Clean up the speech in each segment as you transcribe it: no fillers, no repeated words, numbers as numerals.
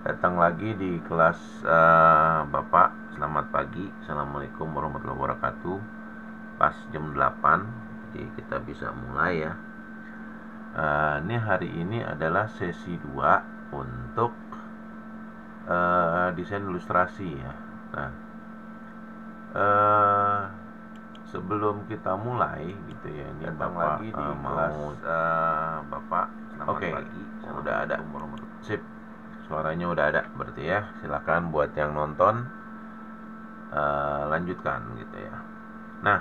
Datang lagi di kelas Bapak. Selamat pagi. Assalamualaikum warahmatullahi wabarakatuh. Pas jam 8, jadi kita bisa mulai ya. Ini hari ini adalah sesi 2 untuk desain ilustrasi ya. Nah, sebelum kita mulai gitu ya, ini datang Bapak lagi di kelas Bapak. Selamat pagi. Udah ada. Sip. Suaranya udah ada berarti ya. Silakan buat yang nonton lanjutkan gitu ya. Nah,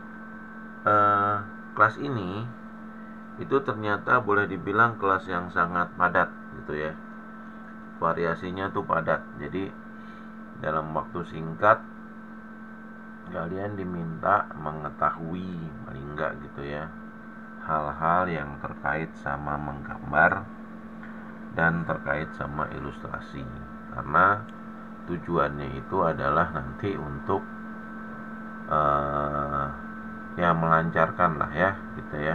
kelas ini itu ternyata boleh dibilang kelas yang sangat padat gitu ya. Variasinya tuh padat. Jadi dalam waktu singkat kalian diminta mengetahui paling enggak gitu ya, hal-hal yang terkait sama menggambar dan terkait sama ilustrasi, karena tujuannya itu adalah nanti untuk ya melancarkan lah ya gitu ya,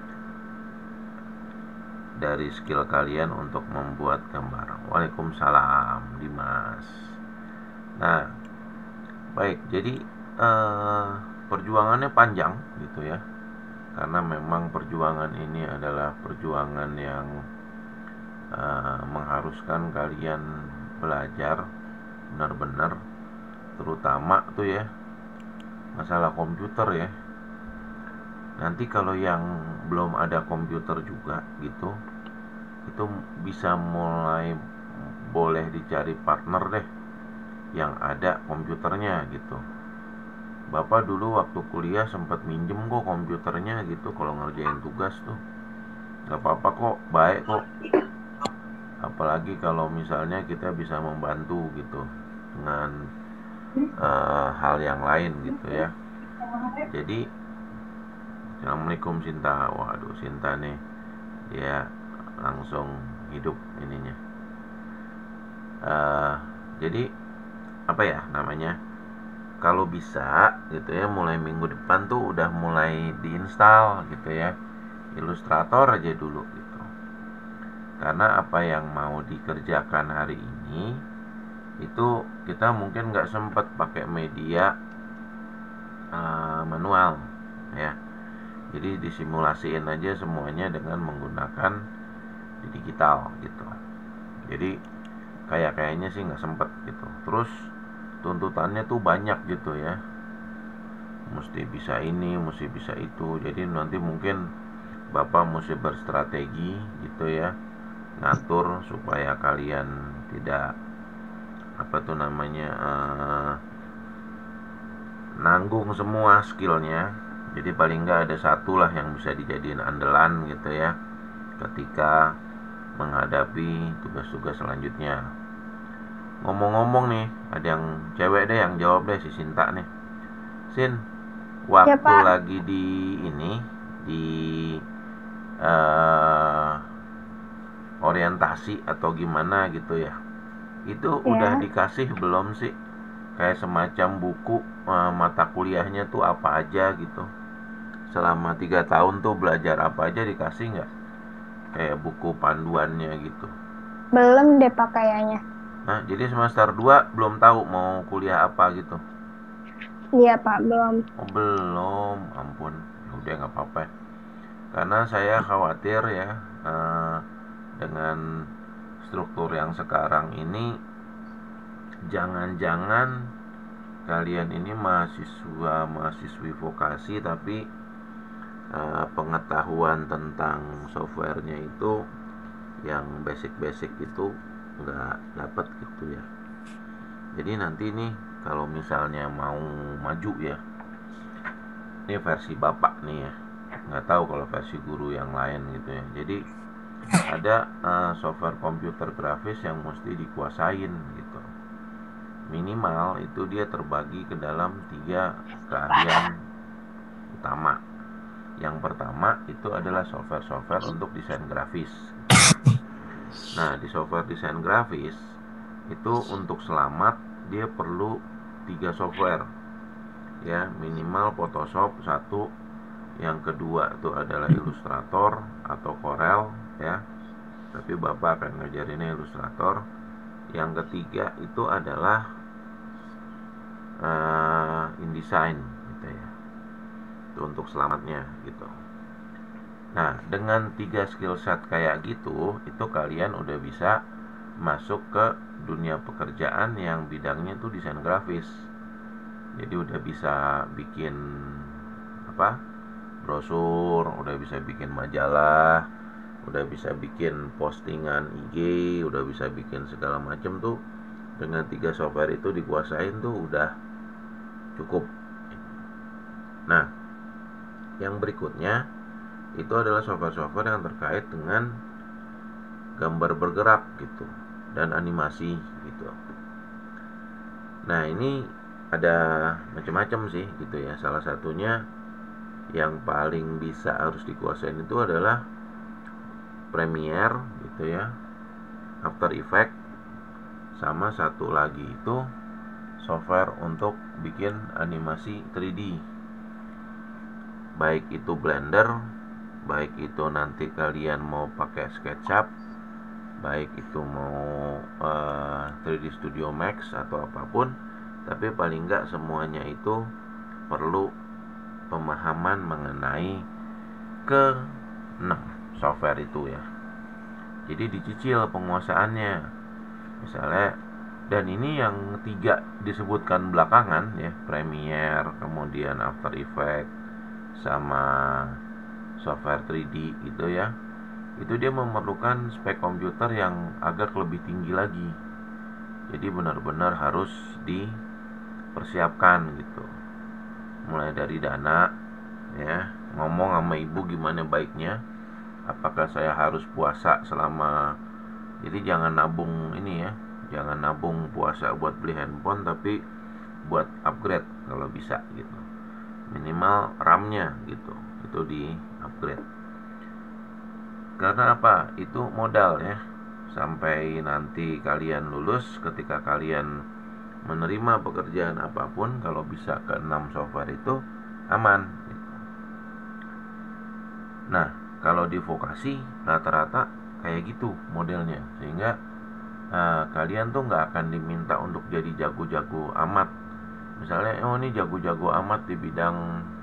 dari skill kalian untuk membuat gambar. Waalaikumsalam Dimas. Nah, baik, jadi perjuangannya panjang gitu ya, karena memang perjuangan ini adalah perjuangan yang mengharuskan kalian belajar benar-benar, terutama tuh ya masalah komputer ya. Nanti kalau yang belum ada komputer juga gitu, itu bisa mulai boleh dicari partner deh yang ada komputernya gitu. Bapak dulu waktu kuliah sempat minjem kok komputernya gitu kalau ngerjain tugas tuh. Gak apa-apa kok, baik kok. Apalagi kalau misalnya kita bisa membantu gitu dengan hal yang lain gitu ya. Jadi Assalamualaikum Sinta. Waduh, Sinta nih dia langsung hidup ininya. Jadi apa ya namanya, kalau bisa gitu ya, mulai minggu depan tuh udah mulai diinstal gitu ya Illustrator aja dulu gitu. Karena apa yang mau dikerjakan hari ini itu kita mungkin nggak sempet pakai media manual ya. Jadi disimulasiin aja semuanya dengan menggunakan di digital gitu. Jadi kayaknya sih nggak sempet gitu. Terus tuntutannya tuh banyak gitu ya, mesti bisa ini, mesti bisa itu. Jadi nanti mungkin Bapak mesti berstrategi gitu ya, ngatur supaya kalian tidak apa tuh namanya nanggung semua skillnya. Jadi paling nggak ada satu lah yang bisa dijadiin andalan gitu ya ketika menghadapi tugas-tugas selanjutnya. Ngomong-ngomong nih, ada yang cewek deh yang jawab deh, si Sinta nih. Sin, Ya, waktu Pak. lagi di ini di uh, orientasi atau gimana gitu ya, itu udah Ya. dikasih belum sih kayak semacam buku mata kuliahnya tuh apa aja gitu, selama 3 tahun tuh belajar apa aja, dikasih nggak kayak buku panduannya gitu? Belum deh, Pak, kayaknya. Nah, jadi semester 2 belum tahu mau kuliah apa gitu? Iya, Pak, belum. Oh, belum, ampun. Udah nggak apa-apa. Karena saya khawatir ya, eh, dengan struktur yang sekarang ini, jangan-jangan kalian ini mahasiswa mahasiswi vokasi tapi pengetahuan tentang softwarenya itu yang basic-basic itu nggak dapat gitu ya. Jadi nanti nih kalau misalnya mau maju ya, ini versi bapak nih ya, nggak tahu kalau versi guru yang lain gitu ya. Jadi ada software komputer grafis yang mesti dikuasain gitu. Minimal itu dia terbagi ke dalam 3 keahlian utama. Yang pertama itu adalah software-software untuk desain grafis. Nah, di software desain grafis itu untuk selamat dia perlu 3 software ya, minimal Photoshop satu, yang kedua itu adalah Illustrator atau Corel ya, tapi bapak akan ngajarinnya Illustrator. Yang ketiga itu adalah InDesign gitu ya. Itu untuk selamatnya gitu. Nah, dengan 3 skill set kayak gitu, itu kalian udah bisa masuk ke dunia pekerjaan yang bidangnya itu desain grafis. Jadi udah bisa bikin apa? Brosur, udah bisa bikin majalah, udah bisa bikin postingan IG, udah bisa bikin segala macam tuh. Dengan 3 software itu dikuasain tuh udah cukup. Nah, yang berikutnya itu adalah software-software yang terkait dengan gambar bergerak gitu dan animasi gitu. Nah, ini ada macam-macam sih gitu ya. Salah satunya yang paling bisa harus dikuasain itu adalah Premiere gitu ya, After Effects, sama satu lagi itu software untuk bikin animasi 3D. Baik itu Blender, baik itu nanti kalian mau pakai SketchUp, baik itu mau 3D Studio Max atau apapun, tapi paling enggak semuanya itu perlu pemahaman mengenai ke 6 software itu ya. Jadi dicicil penguasaannya. Misalnya, dan ini yang 3 disebutkan belakangan ya, Premiere, kemudian After Effects, sama software 3D gitu ya. Itu dia memerlukan spek komputer yang agak lebih tinggi lagi. Jadi benar-benar harus dipersiapkan gitu. Mulai dari dana ya, ngomong sama ibu gimana baiknya. Apakah saya harus puasa selama, jadi jangan nabung ini ya, jangan nabung puasa buat beli handphone, tapi buat upgrade kalau bisa gitu. Minimal RAM-nya gitu, itu di upgrade. Karena apa? Itu modal ya. Sampai nanti kalian lulus, ketika kalian menerima pekerjaan apapun, kalau bisa ke 6 software itu aman gitu. Nah, kalau di vokasi rata-rata kayak gitu modelnya, sehingga kalian tuh nggak akan diminta untuk jadi jago-jago amat. Misalnya, oh ini jago-jago amat di bidang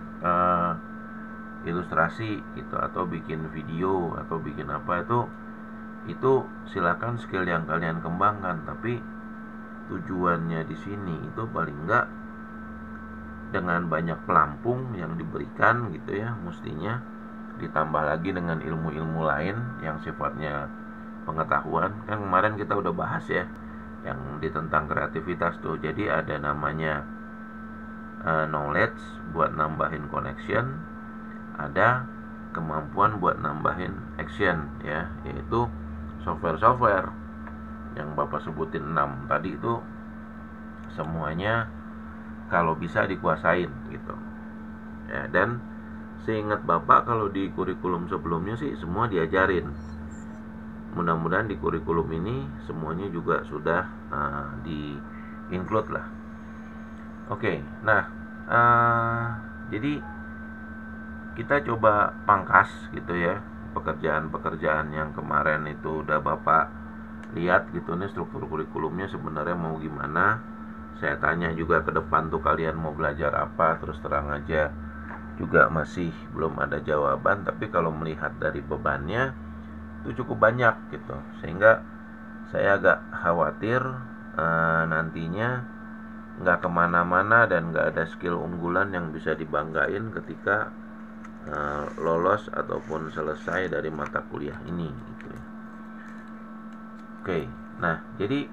ilustrasi gitu, atau bikin video atau bikin apa, itu silakan skill yang kalian kembangkan, tapi tujuannya di sini itu paling enggak dengan banyak pelampung yang diberikan gitu ya, mestinya ditambah lagi dengan ilmu-ilmu lain yang sifatnya pengetahuan. Kan kemarin kita udah bahas ya yang di tentang kreativitas tuh. Jadi ada namanya knowledge buat nambahin connection, ada kemampuan buat nambahin action ya, yaitu software-software yang Bapak sebutin 6 tadi itu semuanya kalau bisa dikuasain gitu ya. Dan seingat Bapak kalau di kurikulum sebelumnya sih semua diajarin. Mudah-mudahan di kurikulum ini semuanya juga sudah di include lah. Oke, nah jadi kita coba pangkas gitu ya pekerjaan-pekerjaan yang kemarin itu udah Bapak lihat gitu nih struktur kurikulumnya sebenarnya mau gimana. Saya tanya juga ke depan tuh kalian mau belajar apa, terus terang aja juga masih belum ada jawaban. Tapi kalau melihat dari bebannya itu cukup banyak gitu, sehingga saya agak khawatir nantinya nggak kemana-mana dan nggak ada skill unggulan yang bisa dibanggain ketika lolos ataupun selesai dari mata kuliah ini gitu ya. Oke, nah jadi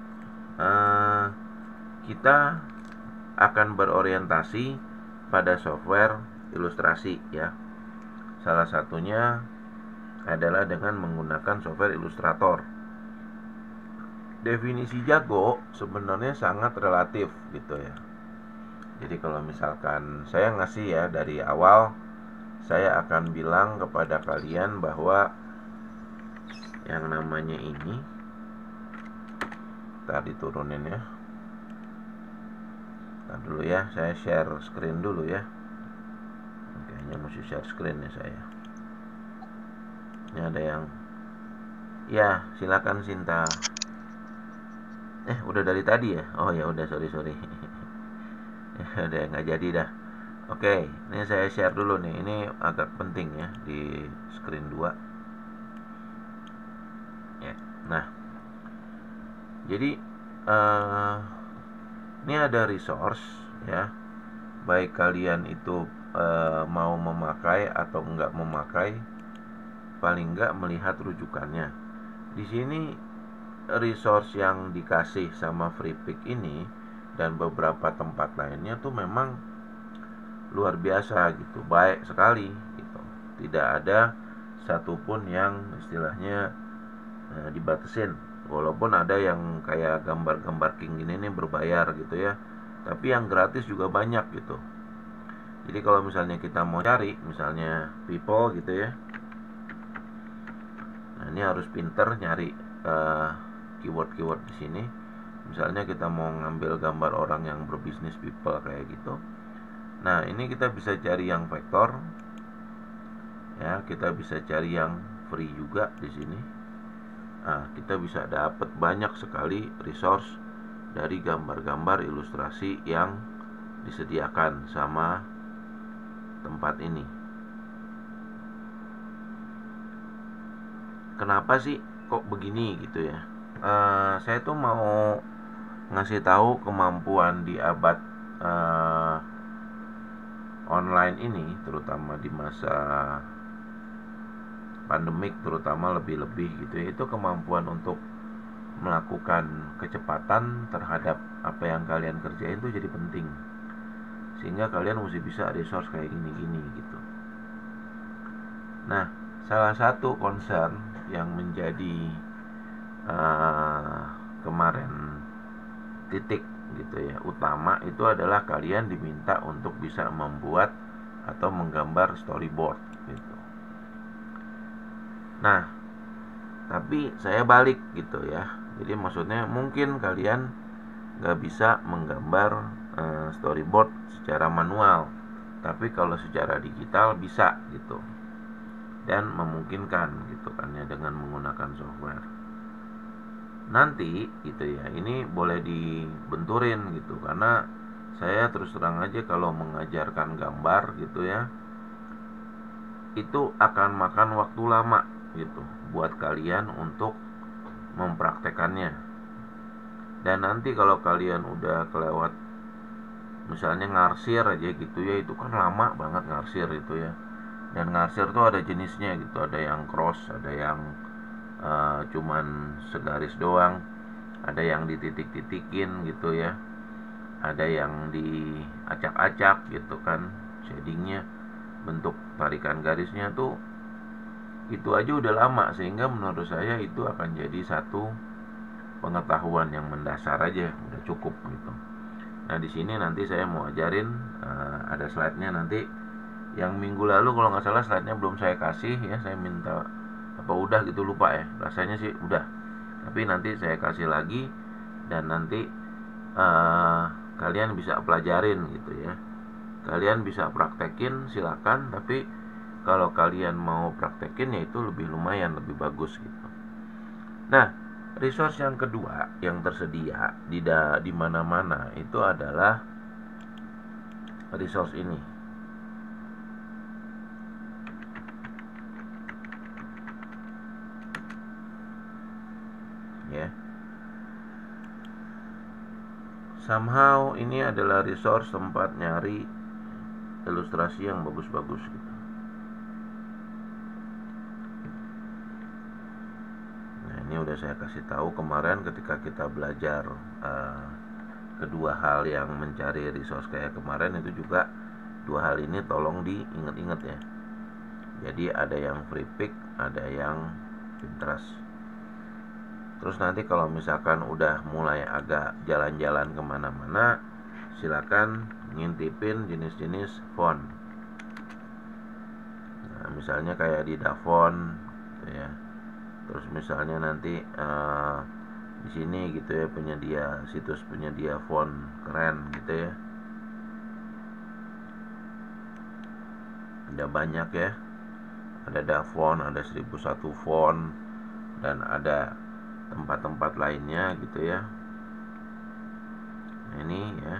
kita akan berorientasi pada software ilustrasi ya. Salah satunya adalah dengan menggunakan software Illustrator. Definisi jago sebenarnya sangat relatif gitu ya. Jadi kalau misalkan saya ngasih ya dari awal, saya akan bilang kepada kalian bahwa yang namanya ini, tadi turunin ya. Ntar dulu ya, saya share screen dulu ya. Kayaknya mesti share screen ya saya. Ini ada yang, ya silakan Sinta. Udah dari tadi ya? Oh ya udah, sorry. Udah nggak jadi dah. Oke, ini saya share dulu nih. Ini agak penting ya di screen 2. Ya. Nah, jadi ini ada resource ya. Baik kalian itu mau memakai atau enggak memakai, paling enggak melihat rujukannya. Di sini resource yang dikasih sama FreePic ini dan beberapa tempat lainnya tuh memang luar biasa gitu, baik sekali gitu. Tidak ada satupun yang istilahnya dibatasin. Walaupun ada yang kayak gambar-gambar king gini nih berbayar gitu ya, tapi yang gratis juga banyak gitu. Jadi kalau misalnya kita mau cari misalnya people gitu ya, nah ini harus pinter nyari keyword-keyword di sini. Misalnya kita mau ngambil gambar orang yang berbisnis people kayak gitu. Nah, ini kita bisa cari yang vektor. Ya, kita bisa cari yang free juga di sini. Nah, kita bisa dapat banyak sekali resource dari gambar-gambar ilustrasi yang disediakan sama tempat ini. Kenapa sih kok begini gitu ya? Saya tuh mau ngasih tahu kemampuan di abad online ini, terutama di masa pandemik, terutama lebih-lebih gitu ya, itu kemampuan untuk melakukan kecepatan terhadap apa yang kalian kerjain itu jadi penting, sehingga kalian mesti bisa resource kayak gini-gini gitu. Nah, salah satu concern yang menjadi kemarin titik gitu ya utama itu adalah kalian diminta untuk bisa membuat atau menggambar storyboard gitu. Nah, tapi saya balik gitu ya. Jadi maksudnya mungkin kalian nggak bisa menggambar storyboard secara manual, tapi kalau secara digital bisa gitu, dan memungkinkan gitu kan ya dengan menggunakan software. Nanti gitu ya, ini boleh dibenturin gitu, karena saya terus terang aja kalau mengajarkan gambar gitu ya, itu akan makan waktu lama gitu buat kalian untuk mempraktekannya. Dan nanti kalau kalian udah kelewat misalnya ngarsir aja gitu ya, itu kan lama banget ngarsir itu ya. Dan ngarsir tuh ada jenisnya gitu, ada yang cross, ada yang cuman segaris doang, ada yang dititik-titikin gitu ya, ada yang diacak-acak gitu kan shadingnya, bentuk tarikan garisnya tuh itu aja udah lama, sehingga menurut saya itu akan jadi satu pengetahuan yang mendasar aja udah cukup gitu. Nah di sini nanti saya mau ajarin, ada slide-nya nanti. Yang minggu lalu kalau nggak salah slide-nya belum saya kasih ya, saya minta apa udah gitu, lupa ya, rasanya sih udah, tapi nanti saya kasih lagi dan nanti kalian bisa pelajarin gitu ya, kalian bisa praktekin silakan, tapi kalau kalian mau praktekin ya itu lebih lumayan lebih bagus gitu. Nah, resource yang kedua yang tersedia di mana-mana itu adalah resource ini ya. Somehow ini adalah resource tempat nyari ilustrasi yang bagus-bagus gitu. Nah, ini udah saya kasih tahu kemarin ketika kita belajar kedua hal yang mencari resource kayak kemarin, itu juga dua hal ini tolong diingat-ingat ya. Jadi ada yang FreePic, ada yang Pinterest. Terus nanti kalau misalkan udah mulai agak jalan-jalan kemana-mana, silakan ngintipin jenis-jenis font. Nah, misalnya kayak di Dafont gitu ya. Terus misalnya nanti di sini gitu ya, situs penyedia font keren gitu ya. Ada banyak ya. Ada Dafont, ada 1001 font, dan ada tempat-tempat lainnya gitu ya. Ini ya,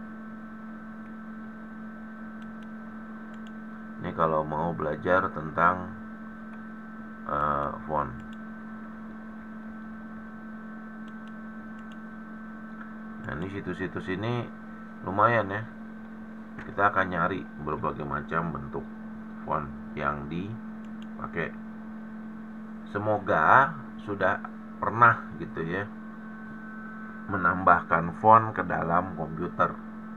ini kalau mau belajar tentang font. Nah, ini situs-situs ini lumayan ya. Kita akan nyari berbagai macam bentuk font yang dipakai. Semoga sudah pernah gitu ya menambahkan font ke dalam komputer.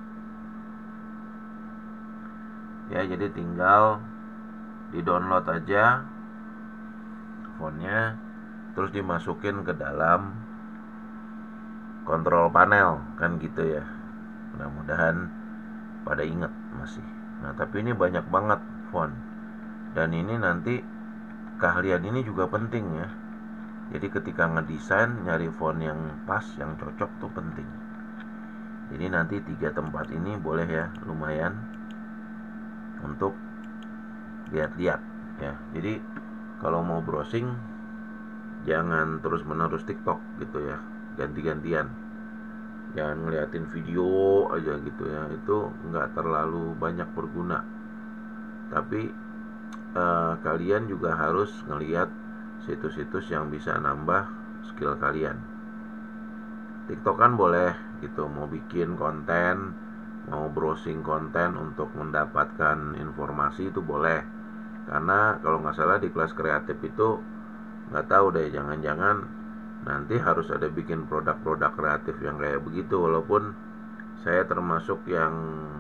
Ya, jadi tinggal di-download aja fontnya, terus dimasukin ke dalam kontrol panel kan gitu ya. Mudah-mudahan pada ingat masih. Nah, tapi ini banyak banget font. Dan ini nanti keahlian ini juga penting ya. Jadi ketika ngedesain nyari font yang pas, yang cocok tuh penting. Jadi nanti 3 tempat ini boleh ya, lumayan untuk lihat-lihat ya. Jadi kalau mau browsing jangan terus-menerus TikTok gitu ya, ganti-gantian. Jangan ngeliatin video aja gitu ya, itu nggak terlalu banyak berguna. Tapi kalian juga harus ngeliat situs-situs yang bisa nambah skill kalian. TikTok kan boleh gitu, mau bikin konten, mau browsing konten untuk mendapatkan informasi itu boleh. Karena kalau nggak salah di kelas kreatif itu, nggak tahu deh, jangan-jangan nanti harus ada bikin produk-produk kreatif yang kayak begitu. Walaupun saya termasuk yang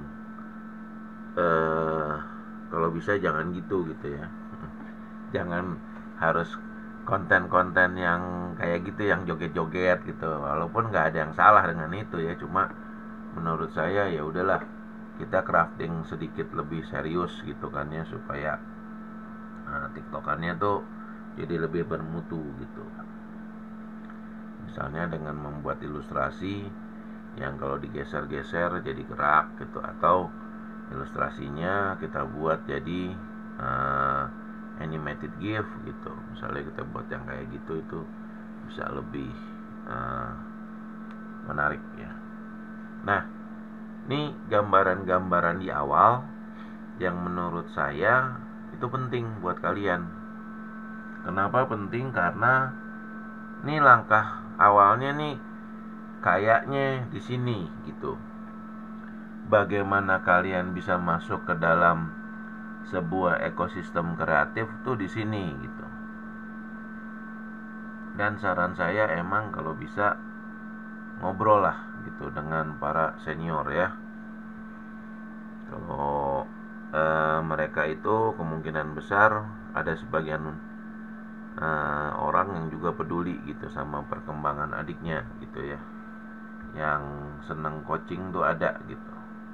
kalau bisa jangan gitu ya. Jangan harus konten-konten yang kayak gitu, yang joget-joget gitu. Walaupun nggak ada yang salah dengan itu ya, cuma menurut saya ya udahlah, kita crafting sedikit lebih serius gitu kan ya, supaya tiktokannya tuh jadi lebih bermutu gitu. Misalnya dengan membuat ilustrasi yang kalau digeser-geser jadi gerak gitu, atau ilustrasinya kita buat jadi animated GIF gitu. Misalnya kita buat yang kayak gitu, itu bisa lebih menarik ya. Nah, ini gambaran-gambaran di awal yang menurut saya itu penting buat kalian. Kenapa penting? Karena ini langkah awalnya nih kayaknya di sini gitu. Bagaimana kalian bisa masuk ke dalam sebuah ekosistem kreatif tuh di sini gitu. Dan saran saya emang kalau bisa ngobrol lah gitu dengan para senior ya. Kalau mereka itu kemungkinan besar ada sebagian orang yang juga peduli gitu sama perkembangan adiknya gitu ya, yang seneng coaching tuh ada gitu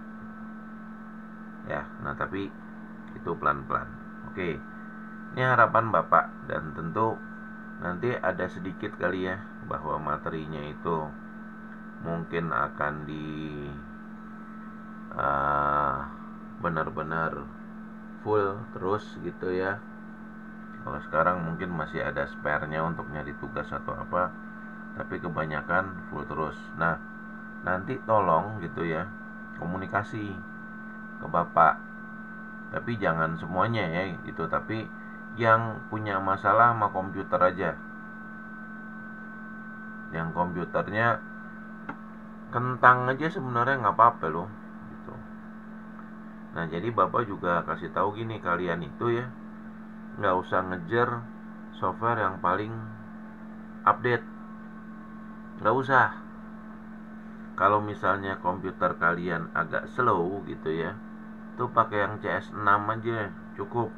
ya. Nah, tapi itu pelan-pelan. Oke, ini harapan Bapak, dan tentu nanti ada sedikit kali ya bahwa materinya itu mungkin akan benar-benar full terus gitu ya. Kalau sekarang mungkin masih ada spare-nya untuk nyari tugas atau apa, tapi kebanyakan full terus. Nah, nanti tolong gitu ya, komunikasi ke Bapak. Tapi jangan semuanya ya gitu, tapi yang punya masalah sama komputer aja, yang komputernya kentang aja sebenarnya nggak apa-apa loh gitu. Nah, jadi Bapak juga kasih tahu gini, kalian itu ya nggak usah ngejar software yang paling update, nggak usah. Kalau misalnya komputer kalian agak slow gitu ya, tuh pakai yang CS6 aja cukup.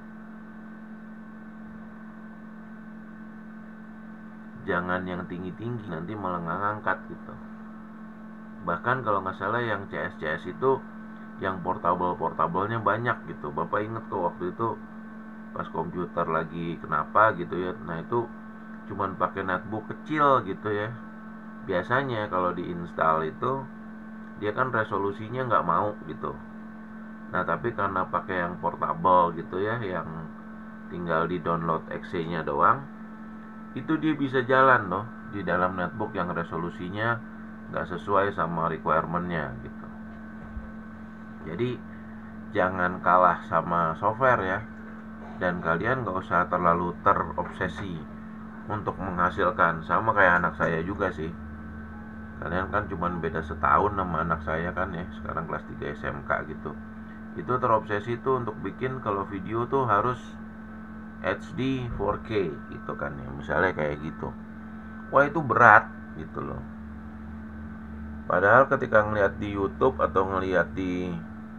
Jangan yang tinggi-tinggi, nanti malah nggak ngangkat gitu. Bahkan kalau nggak salah yang CS itu yang portable-portablenya banyak gitu. Bapak inget kok waktu itu pas komputer lagi kenapa gitu ya. Nah, itu cuman pakai netbook kecil gitu ya. Biasanya kalau diinstal itu dia kan resolusinya nggak mau gitu. Nah, tapi karena pakai yang portable gitu ya, yang tinggal di download exe-nya doang, itu dia bisa jalan loh di dalam netbook yang resolusinya nggak sesuai sama requirement-nya gitu. Jadi jangan kalah sama software ya, dan kalian nggak usah terlalu terobsesi untuk menghasilkan. Sama kayak anak saya juga sih, kalian kan cuman beda setahun sama anak saya kan ya, sekarang kelas 3 SMK gitu. Itu terobsesi tuh untuk bikin kalau video tuh harus HD 4K gitu kan ya, misalnya kayak gitu. Wah itu berat gitu loh. Padahal ketika ngelihat di YouTube atau ngelihat di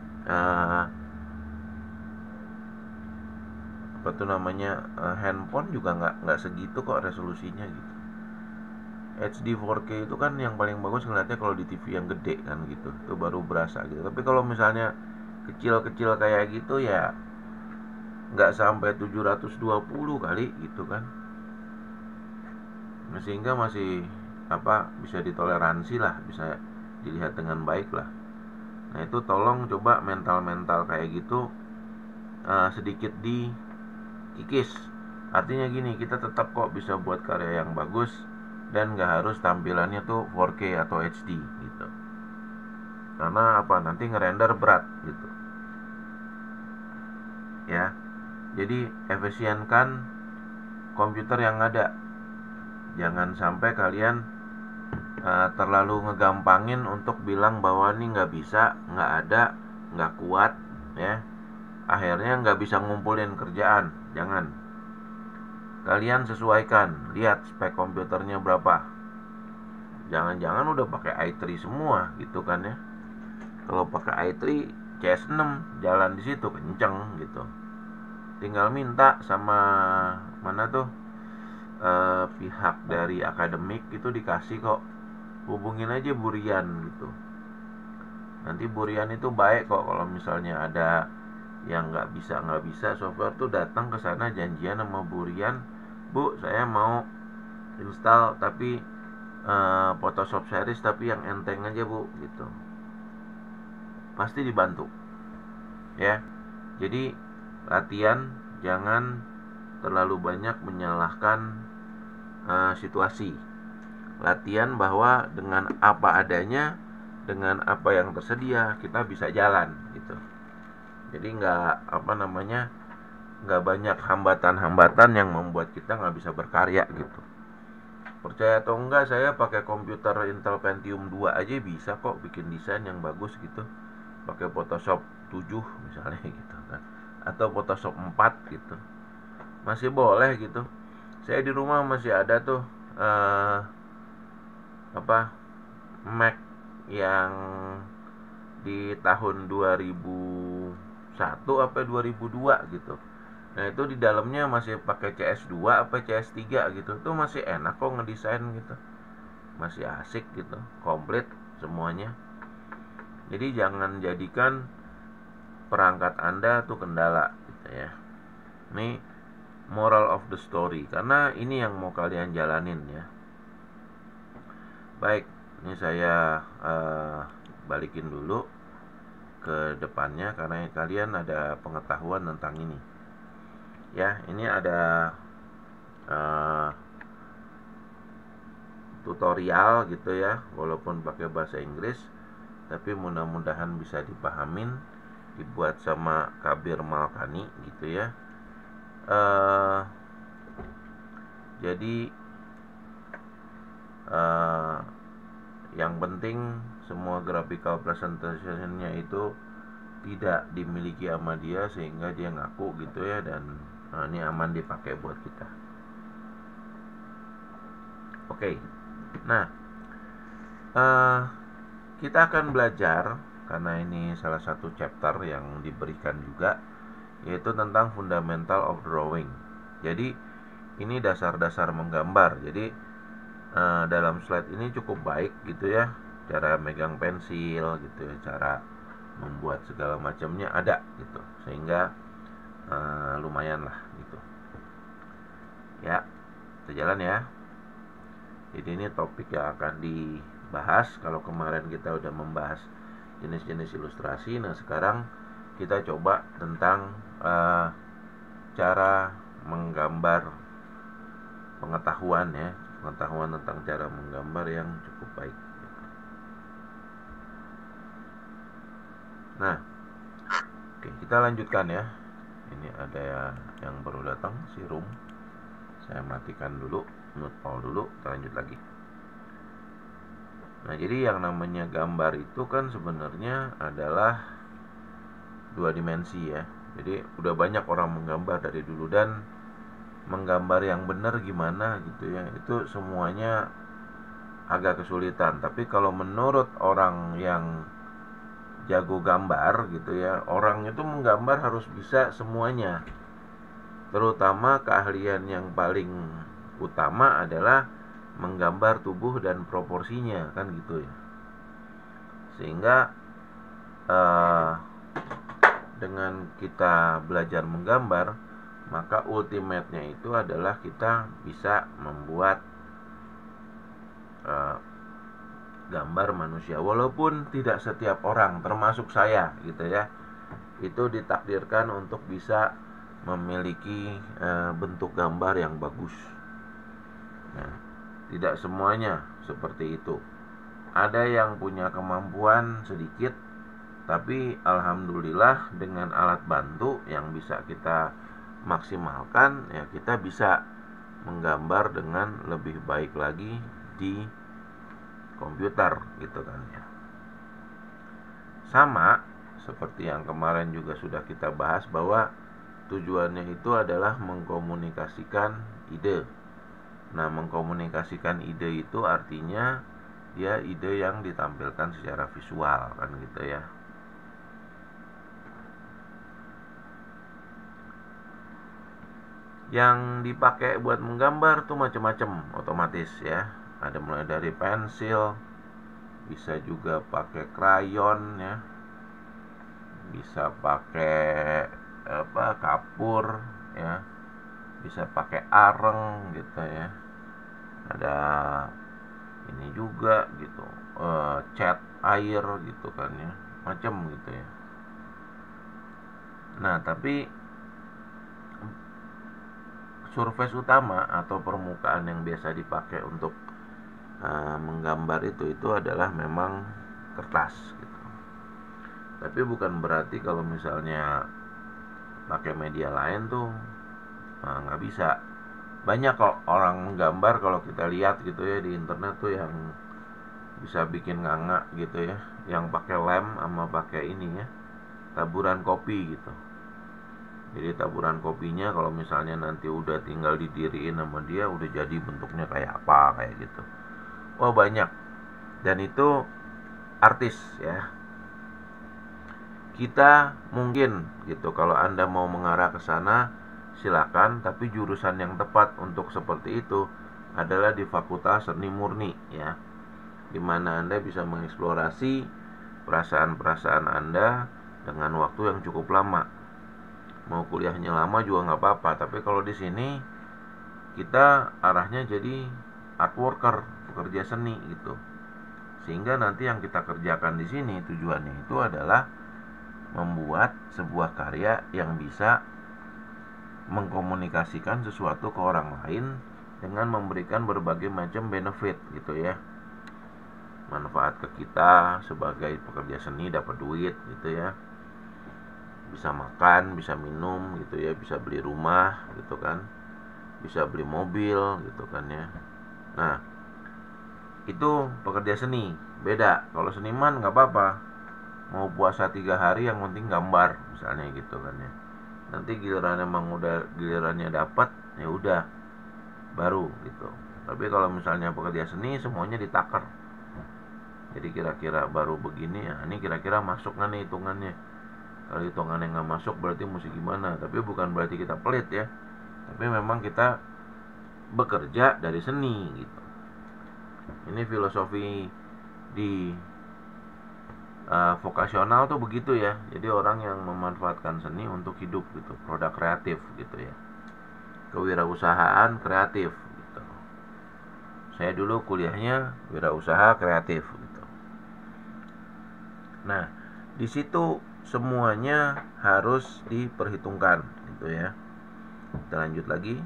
apa tuh namanya handphone juga nggak segitu kok resolusinya gitu. HD 4K itu kan yang paling bagus ngeliatnya kalau di TV yang gede kan gitu, itu baru berasa gitu. Tapi kalau misalnya kecil-kecil kayak gitu ya nggak sampai 720 kali gitu kan, sehingga masih bisa ditoleransi lah, bisa dilihat dengan baik lah. Nah itu tolong coba mental-mental kayak gitu sedikit dikikis. Artinya gini, kita tetap kok bisa buat karya yang bagus dan nggak harus tampilannya tuh 4K atau HD gitu. Karena nanti ngerender berat gitu. Ya. Jadi efisienkan komputer yang ada. Jangan sampai kalian terlalu ngegampangin untuk bilang bahwa ini nggak bisa, nggak ada, nggak kuat ya. Akhirnya nggak bisa ngumpulin kerjaan. Jangan. Kalian sesuaikan, lihat spek komputernya berapa. Jangan-jangan udah pakai i3 semua gitu kan ya. Kalau pakai i3 CS6 jalan di situ kenceng gitu. Tinggal minta sama mana tuh pihak dari akademik itu dikasih kok. Hubungin aja Burian gitu. Nanti Burian itu baik kok kalau misalnya ada yang nggak bisa software tuh datang ke sana janjian sama Burian, Bu saya mau install tapi Photoshop series tapi yang enteng aja Bu gitu, pasti dibantu ya. Jadi latihan, jangan terlalu banyak menyalahkan situasi. Latihan bahwa dengan apa adanya, dengan apa yang tersedia kita bisa jalan gitu. Jadi nggak nggak banyak hambatan-hambatan yang membuat kita nggak bisa berkarya gitu. Percaya atau enggak, saya pakai komputer Intel Pentium 2 aja bisa kok bikin desain yang bagus gitu. Pakai Photoshop 7 misalnya gitu kan, atau Photoshop 4 gitu. Masih boleh gitu. Saya di rumah masih ada tuh Mac yang di tahun 2001 apa 2002 gitu. Nah itu di dalamnya masih pakai CS2 apa CS3 gitu. Itu masih enak kok ngedesain gitu. Masih asik gitu, komplit semuanya. Jadi jangan jadikan perangkat Anda tuh kendala gitu ya. Ini moral of the story, karena ini yang mau kalian jalanin ya. Baik, ini saya balikin dulu ke depannya karena kalian ada pengetahuan tentang ini. Ya, ini ada tutorial gitu ya, walaupun pakai bahasa Inggris, tapi mudah-mudahan bisa dipahamin, dibuat sama Kabir Malkani gitu ya. Jadi yang penting semua graphical presentation-nya itu tidak dimiliki sama dia sehingga dia ngaku gitu ya, dan ini aman dipakai buat kita. Oke. Nah, kita akan belajar, karena ini salah satu chapter yang diberikan juga, yaitu tentang fundamental of drawing. Jadi ini dasar-dasar menggambar. Jadi dalam slide ini cukup baik gitu ya, cara megang pensil gitu ya, cara membuat segala macamnya ada gitu, sehingga lumayan lah gitu ya. Kita jalan ya. Jadi ini topik yang akan dibahas. Kalau kemarin kita udah membahas jenis-jenis ilustrasi, nah sekarang kita coba tentang cara menggambar, pengetahuan ya, pengetahuan tentang cara menggambar yang cukup baik. Nah, oke, kita lanjutkan ya. Ini ada yang baru datang, si Rum. Saya matikan dulu, mute all dulu, kita lanjut lagi. Nah, jadi yang namanya gambar itu kan sebenarnya adalah dua dimensi ya. Jadi udah banyak orang menggambar dari dulu, dan menggambar yang benar gimana gitu ya, itu semuanya agak kesulitan. Tapi kalau menurut orang yang jago gambar gitu ya, orang itu menggambar harus bisa semuanya. Terutama keahlian yang paling utama adalah menggambar tubuh dan proporsinya, kan gitu ya. Sehingga dengan kita belajar menggambar, maka ultimate-nya itu adalah kita bisa membuat gambar manusia. Walaupun tidak setiap orang, termasuk saya gitu ya, itu ditakdirkan untuk bisa memiliki bentuk gambar yang bagus. Nah, tidak semuanya seperti itu. Ada yang punya kemampuan sedikit, tapi alhamdulillah dengan alat bantu yang bisa kita maksimalkan, ya kita bisa menggambar dengan lebih baik lagi di komputer gitu kan ya. Sama seperti yang kemarin juga sudah kita bahas, bahwa tujuannya itu adalah mengkomunikasikan ide. Nah, mengkomunikasikan ide itu artinya ya ide yang ditampilkan secara visual, kan gitu ya. Yang dipakai buat menggambar tuh macam-macam otomatis ya. Ada mulai dari pensil, bisa juga pakai krayon ya, bisa pakai kapur ya, bisa pakai areng gitu ya. Ada ini juga gitu, cat air gitu kan ya, macam gitu ya. Nah, tapi surface utama atau permukaan yang biasa dipakai untuk menggambar itu adalah memang kertas gitu. Tapi bukan berarti kalau misalnya pakai media lain tuh nggak bisa. Banyak kok orang menggambar kalau kita lihat gitu ya di internet tuh yang bisa bikin nganga gitu ya, yang pakai lem sama pakai ini ya, taburan kopi gitu. Jadi taburan kopinya kalau misalnya nanti udah tinggal didiriin sama dia, udah jadi bentuknya kayak apa, kayak gitu. Wah, banyak. Dan itu artis ya. Kita mungkin gitu, kalau Anda mau mengarah ke sana silakan, tapi jurusan yang tepat untuk seperti itu adalah di Fakultas Seni Murni ya, dimana Anda bisa mengeksplorasi perasaan-perasaan Anda dengan waktu yang cukup lama. Mau kuliahnya lama juga nggak apa-apa, tapi kalau di sini kita arahnya jadi art worker, pekerja seni gitu. Sehingga nanti yang kita kerjakan di sini tujuannya itu adalah membuat sebuah karya yang bisa mengkomunikasikan sesuatu ke orang lain dengan memberikan berbagai macam benefit gitu ya. Manfaat ke kita sebagai pekerja seni, dapat duit gitu ya, bisa makan, bisa minum gitu ya, bisa beli rumah gitu kan, bisa beli mobil gitu kan ya. Nah, itu pekerja seni. Beda kalau seniman nggak apa-apa, mau puasa 3 hari yang penting gambar misalnya gitu kan ya. Nanti gilirannya dapat ya udah baru gitu. Tapi kalau misalnya pekerja seni semuanya ditakar, jadi kira-kira baru begini ya, ini kira-kira masuk nggak nih hitungannya. Kalau hitungannya nggak masuk berarti mesti gimana. Tapi bukan berarti kita pelit ya, tapi memang kita bekerja dari seni gitu. Ini filosofi di vokasional tuh begitu ya. Jadi orang yang memanfaatkan seni untuk hidup gitu, produk kreatif gitu ya, kewirausahaan kreatif gitu. Saya dulu kuliahnya wirausaha kreatif gitu. Nah, di situ semuanya harus diperhitungkan gitu ya. Kita lanjut lagi.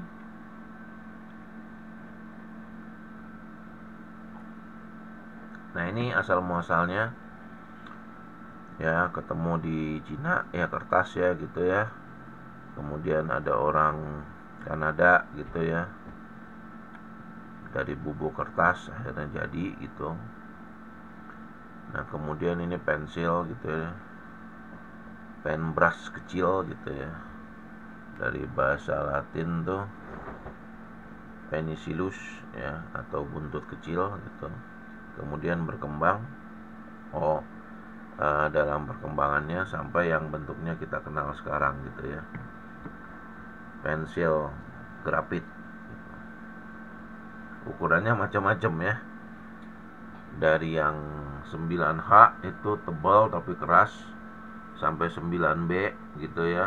Nah, ini asal muasalnya. ya, ketemu di Cina ya kertas ya gitu ya. Kemudian ada orang Kanada gitu ya, dari bubuk kertas akhirnya jadi gitu. Nah kemudian ini pensil gitu ya, pen brush kecil gitu ya, dari bahasa Latin tuh penicillus ya, atau buntut kecil gitu. Kemudian berkembang dalam perkembangannya sampai yang bentuknya kita kenal sekarang gitu ya, pensil grafit. Ukurannya macam-macam ya, dari yang 9H itu tebal tapi keras sampai 9B gitu ya.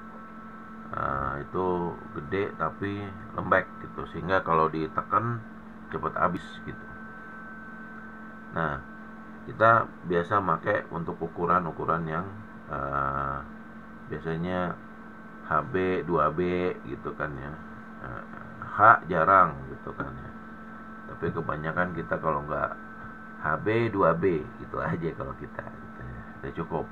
Itu gede tapi lembek gitu, sehingga kalau ditekan cepat habis gitu. Nah kita biasa pakai untuk ukuran-ukuran yang biasanya HB, 2B gitu kan ya. H jarang gitu kan ya. Tapi kebanyakan kita kalau nggak HB, 2B gitu aja kalau kita gitu ya. Udah cukup.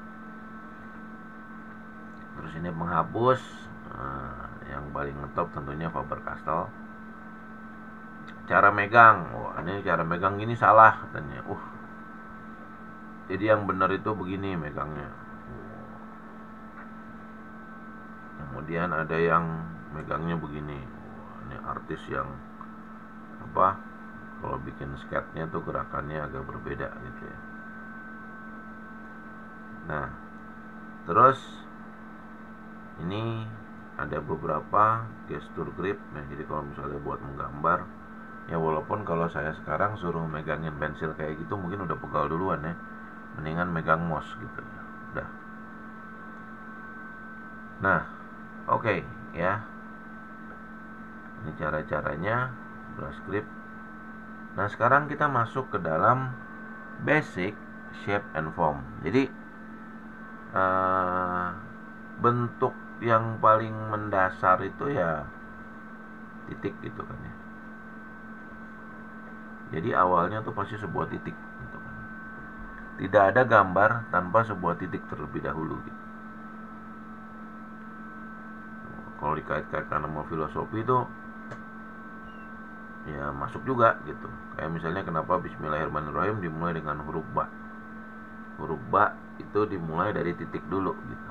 Terus ini penghapus, yang paling ngetop tentunya Faber-Castell. Cara megang, wah ini cara megang ini salah katanya. Jadi yang benar itu begini megangnya. Kemudian ada yang megangnya begini. Ini artis yang apa? Kalau bikin sketnya tuh gerakannya agak berbeda gitu ya. Nah, terus ini ada beberapa gestur grip. Nah, jadi kalau misalnya buat menggambar, ya walaupun kalau saya sekarang suruh megangin pensil kayak gitu mungkin udah pegal duluan ya. Mendingan megang mouse gitu ya. Udah. Nah, oke ya. Ini cara-caranya brush grip. Nah, sekarang kita masuk ke dalam basic shape and form. Jadi bentuk yang paling mendasar itu ya titik gitu kan ya. Jadi awalnya tuh pasti sebuah titik gitu kan. Tidak ada gambar tanpa sebuah titik terlebih dahulu gitu. Kalau dikait-kaitkan sama filosofi itu ya masuk juga gitu. Kayak misalnya kenapa Bismillahirrahmanirrahim dimulai dengan huruf ba. Huruf ba itu dimulai dari titik dulu gitu.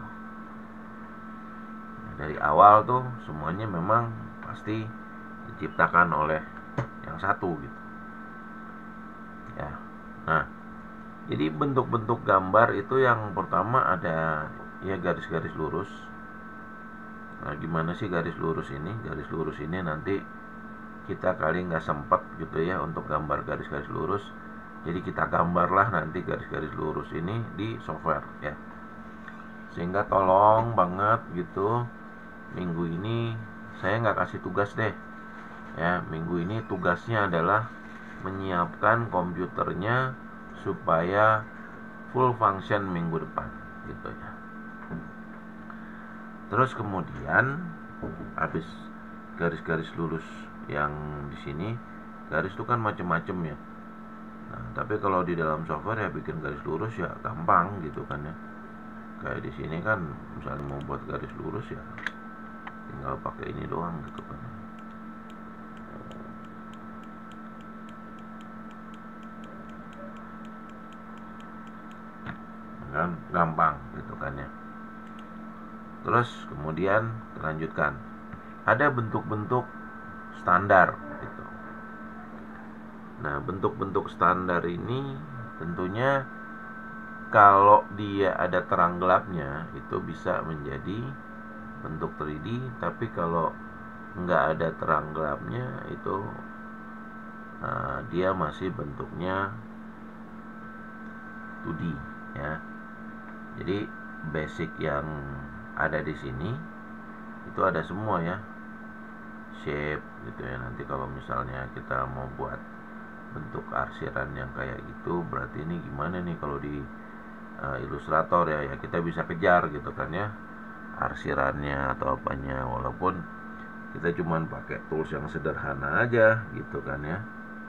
Nah, dari awal tuh semuanya memang pasti diciptakan oleh yang satu gitu. Ya. Nah, jadi bentuk-bentuk gambar itu yang pertama ada ya garis-garis lurus. Nah, gimana sih garis lurus ini? Garis lurus ini nanti kita kali nggak sempat gitu ya untuk gambar garis-garis lurus. Jadi kita gambarlah nanti garis-garis lurus ini di software ya. Sehingga tolong banget gitu, minggu ini saya nggak kasih tugas deh. Ya, minggu ini tugasnya adalah menyiapkan komputernya supaya full function minggu depan gitu ya. Terus kemudian habis garis-garis lurus yang di sini, garis itu kan macem-macem ya. Nah, tapi kalau di dalam software ya bikin garis lurus ya gampang gitu kan ya. Kayak di sini kan misalnya mau buat garis lurus ya tinggal pakai ini doang gitu kan. Kan gampang gitu kan ya. Terus kemudian lanjutkan. Ada bentuk-bentuk standar gitu. Nah, bentuk-bentuk standar ini tentunya kalau dia ada terang gelapnya itu bisa menjadi bentuk 3D, tapi kalau nggak ada terang gelapnya itu dia masih bentuknya 2D ya. Jadi basic yang ada di sini itu ada semua ya, shape gitu ya. Nanti kalau misalnya kita mau buat bentuk arsiran yang kayak gitu, berarti ini gimana nih kalau di Illustrator ya kita bisa kejar gitu kan ya arsirannya atau apanya, walaupun kita cuman pakai tools yang sederhana aja gitu kan ya.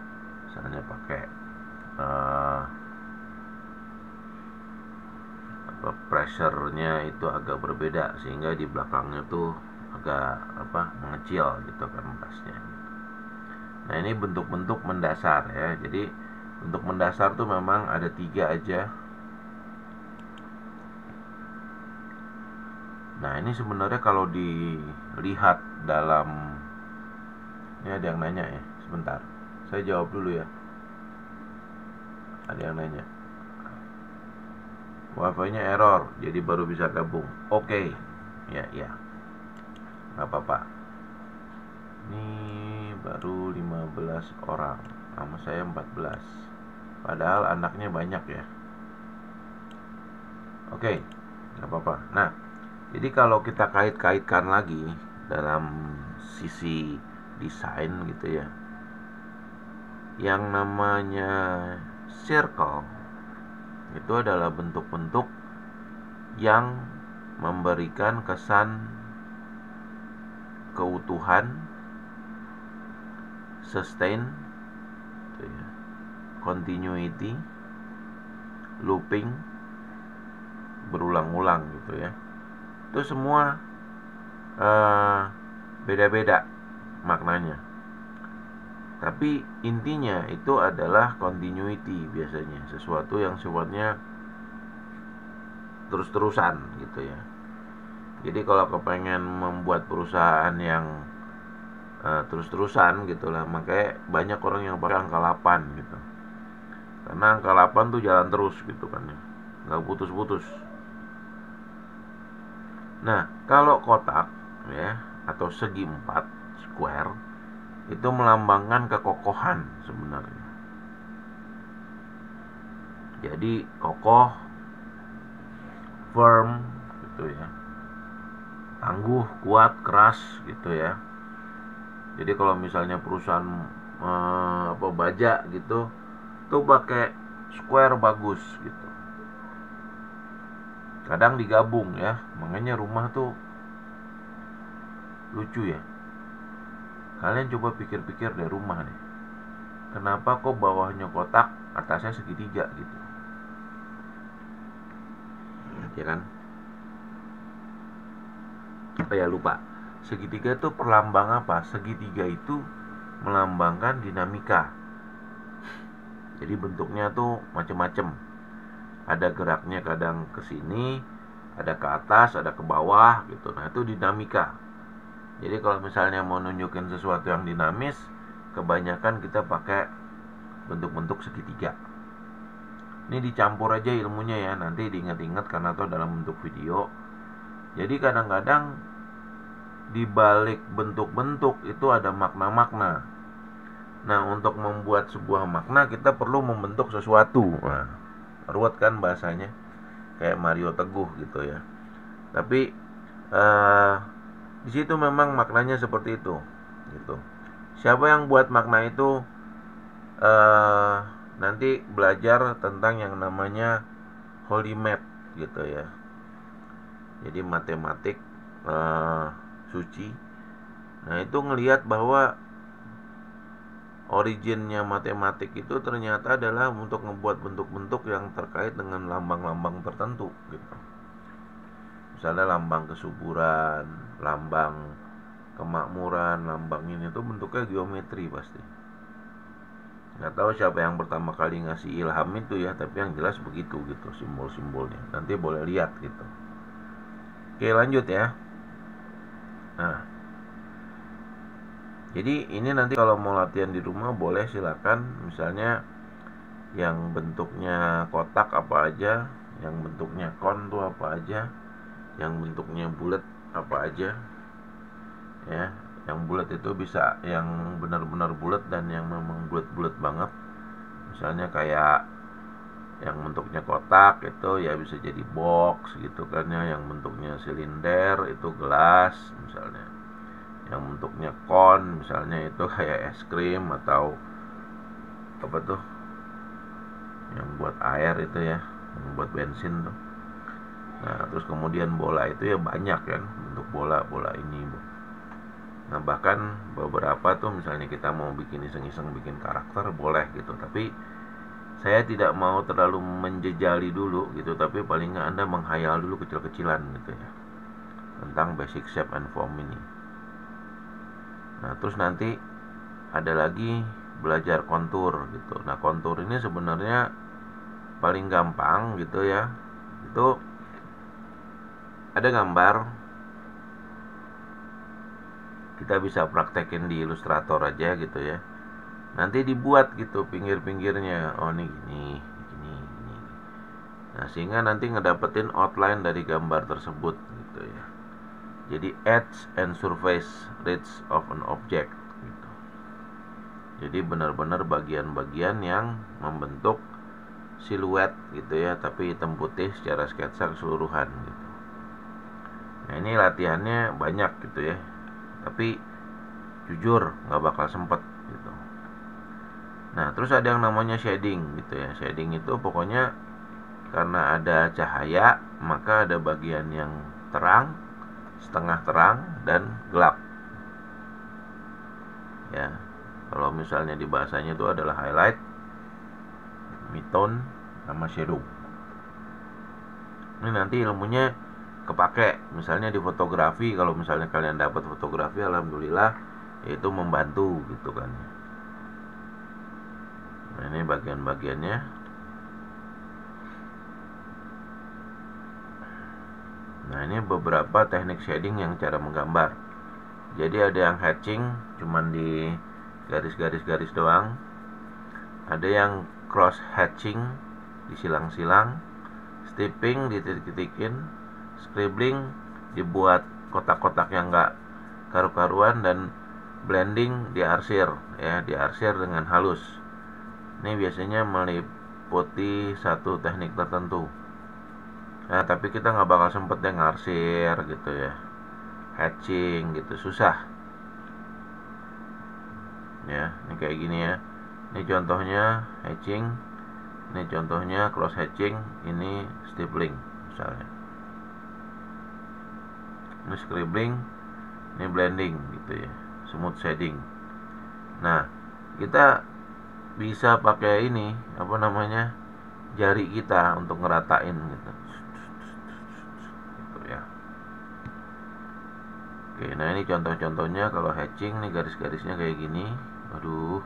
Misalnya pakai pressure-nya itu agak berbeda, sehingga di belakangnya tuh agak mengecil gitu kan bekasnya. Nah, ini bentuk-bentuk mendasar ya. Jadi bentuk mendasar tuh memang ada 3 aja. Nah, ini sebenarnya kalau dilihat dalam, ini ada yang nanya ya, sebentar. Saya jawab dulu ya. Ada yang nanya. Wifi-nya error, jadi baru bisa gabung. Oke. Ya. Nggak apa-apa. Ini baru 15 orang. Sama saya 14. Padahal anaknya banyak ya. Oke. Nggak apa-apa. Nah, jadi kalau kita kait-kaitkan lagi dalam sisi desain gitu ya, yang namanya circle itu adalah bentuk-bentuk yang memberikan kesan keutuhan, sustain, continuity, looping, berulang-ulang gitu ya. Itu semua beda-beda maknanya. Tapi intinya itu adalah continuity biasanya, sesuatu yang sifatnya terus-terusan gitu ya. Jadi kalau kepengen membuat perusahaan yang terus-terusan gitulah, makanya banyak orang yang pakai angka 8 gitu. Karena angka 8 tuh jalan terus gitu kan ya, nggak putus-putus. Nah, kalau kotak ya atau segi 4 square itu melambangkan kekokohan sebenarnya. Jadi kokoh, firm gitu ya, tangguh, kuat, keras gitu ya. Jadi kalau misalnya perusahaan baja gitu tuh pakai square bagus gitu. Kadang digabung ya, makanya rumah tuh lucu ya. Kalian coba pikir-pikir deh rumah nih, kenapa kok bawahnya kotak, atasnya segitiga gitu, ya kan? Oh ya, lupa, segitiga itu perlambang apa? Segitiga itu melambangkan dinamika. Jadi bentuknya tuh macem-macem. Ada geraknya, kadang ke sini, ada ke atas, ada ke bawah gitu. Nah, itu dinamika. Jadi kalau misalnya mau nunjukin sesuatu yang dinamis, kebanyakan kita pakai bentuk-bentuk segitiga. Ini dicampur aja ilmunya ya, nanti diingat-ingat karena itu dalam bentuk video. Jadi kadang-kadang di balik bentuk-bentuk itu ada makna-makna. Nah, untuk membuat sebuah makna kita perlu membentuk sesuatu. Nah, ruwet kan bahasanya, kayak Mario Teguh gitu ya. Tapi di situ memang maknanya seperti itu gitu. Siapa yang buat makna itu nanti belajar tentang yang namanya holy math gitu ya. Jadi matematik suci. Nah, itu ngelihat bahwa originnya matematik itu ternyata adalah untuk membuat bentuk-bentuk yang terkait dengan lambang-lambang tertentu gitu. Misalnya lambang kesuburan, lambang kemakmuran, lambang ini tuh bentuknya geometri pasti. Nggak tahu siapa yang pertama kali ngasih ilham itu ya, tapi yang jelas begitu gitu simbol-simbolnya. Nanti boleh lihat gitu. Oke, lanjut ya. Nah, jadi ini nanti kalau mau latihan di rumah boleh silakan. Misalnya yang bentuknya kotak apa aja, yang bentuknya kon tuh apa aja, yang bentuknya bulat apa aja ya. Yang bulat itu bisa yang benar-benar bulat dan yang memang bulat-bulat banget. Misalnya kayak yang bentuknya kotak itu ya bisa jadi box gitu kan ya. Yang bentuknya silinder itu gelas misalnya. Yang bentuknya kon misalnya itu kayak es krim atau apa tuh yang buat air itu ya, yang buat bensin tuh. Nah, terus kemudian bola itu ya banyak kan, bentuk bola ini. Nah, bahkan beberapa tuh misalnya kita mau bikin iseng-iseng bikin karakter boleh gitu. Tapi saya tidak mau terlalu menjejali dulu gitu, tapi paling nggak Anda menghayal dulu kecil-kecilan gitu ya, tentang basic shape and form ini. Nah, terus nanti ada lagi belajar kontur gitu. Nah, kontur ini sebenarnya paling gampang gitu ya. Itu ada gambar, kita bisa praktekin di Illustrator aja gitu ya. Nanti dibuat gitu pinggir-pinggirnya. Oh, ini gini, gini, gini. Nah, sehingga nanti ngedapetin outline dari gambar tersebut gitu ya. Jadi edge and surface ridge of an object gitu. Jadi benar-benar bagian-bagian yang membentuk siluet gitu ya, tapi hitam putih secara sketsa keseluruhan gitu. Nah, ini latihannya banyak gitu ya, tapi jujur nggak bakal sempet gitu. Nah, terus ada yang namanya shading gitu ya. Shading itu pokoknya karena ada cahaya, maka ada bagian yang terang, setengah terang, dan gelap. Ya, kalau misalnya di bahasanya itu adalah highlight, midtone, sama shadow. Ini nanti ilmunya kepake, misalnya di fotografi. Kalau misalnya kalian dapat fotografi, alhamdulillah, itu membantu gitu kan. Nah, ini bagian-bagiannya. Nah, ini beberapa teknik shading yang cara menggambar. Jadi ada yang hatching, cuman di garis-garis-garis doang. Ada yang cross hatching, disilang-silang. Steeping, dititik-titikin. Scribbling, dibuat kotak-kotak yang enggak karu-karuan. Dan blending, diarsir ya, diarsir dengan halus. Ini biasanya meliputi satu teknik tertentu. Nah, tapi kita nggak bakal sempet deh ngarsir gitu ya, hatching gitu, susah. Ya, ini kayak gini ya. Ini contohnya hatching, ini contohnya cross hatching, ini stippling misalnya. Ini scribbling, ini blending gitu ya, smooth shading. Nah, kita bisa pakai ini apa namanya, jari kita untuk ngeratain gitu ya. Oke, nah ini contoh-contohnya. Kalau hatching nih garis-garisnya kayak gini. Aduh,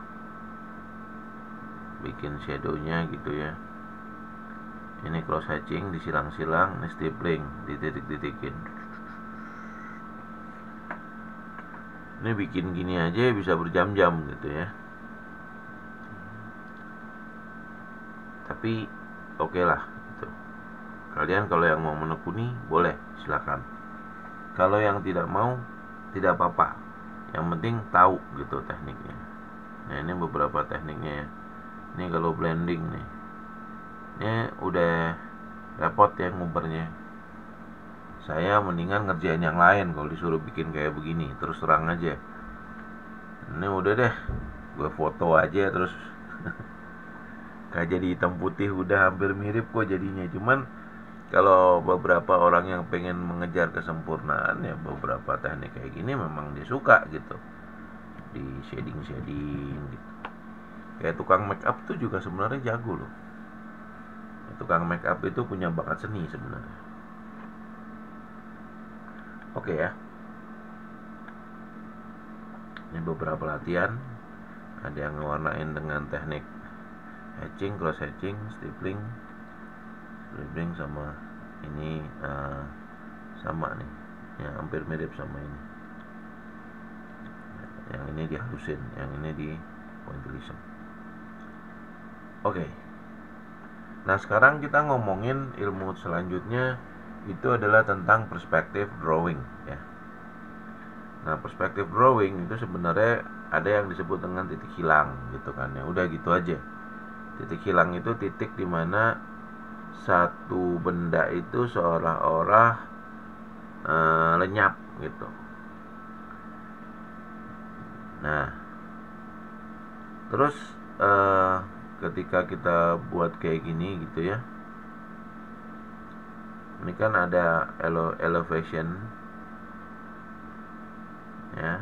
bikin shadownya gitu ya. Ini cross hatching, disilang-silang. Ini stippling, dititik-titikin. Ini bikin gini aja bisa berjam-jam gitu ya. Tapi oke lah gitu. Kalian kalau yang mau menekuni boleh, silakan. Kalau yang tidak mau, tidak apa-apa. Yang penting tahu gitu tekniknya. Nah, ini beberapa tekniknya ya. Ini kalau blending nih, ini udah repot ya ngubernya. Saya mendingan ngerjain yang lain kalau disuruh bikin kayak begini. Terus terang aja, ini udah deh, gue foto aja terus gak jadi hitam putih, udah hampir mirip kok jadinya. Cuman kalau beberapa orang yang pengen mengejar kesempurnaan ya, beberapa teknik kayak gini memang dia suka gitu, di shading-shading gitu. Kayak tukang make up tuh juga sebenarnya jago loh. Tukang make up itu punya bakat seni sebenarnya. Oke ya. Ini beberapa latihan. Ada yang ngewarnain dengan teknik hatching, cross hatching, stippling, scribbling, sama ini sama nih, ya hampir mirip sama ini. Yang ini dihalusin, yang ini di pointillism. Oke. Nah, sekarang kita ngomongin ilmu selanjutnya, itu adalah tentang perspective drawing ya. Nah, perspective drawing itu sebenarnya ada yang disebut dengan titik hilang gitu kan ya. Udah gitu aja. Titik hilang itu titik dimana satu benda itu seolah-olah lenyap gitu. Nah, terus ketika kita buat kayak gini gitu ya, ini kan ada elevation ya.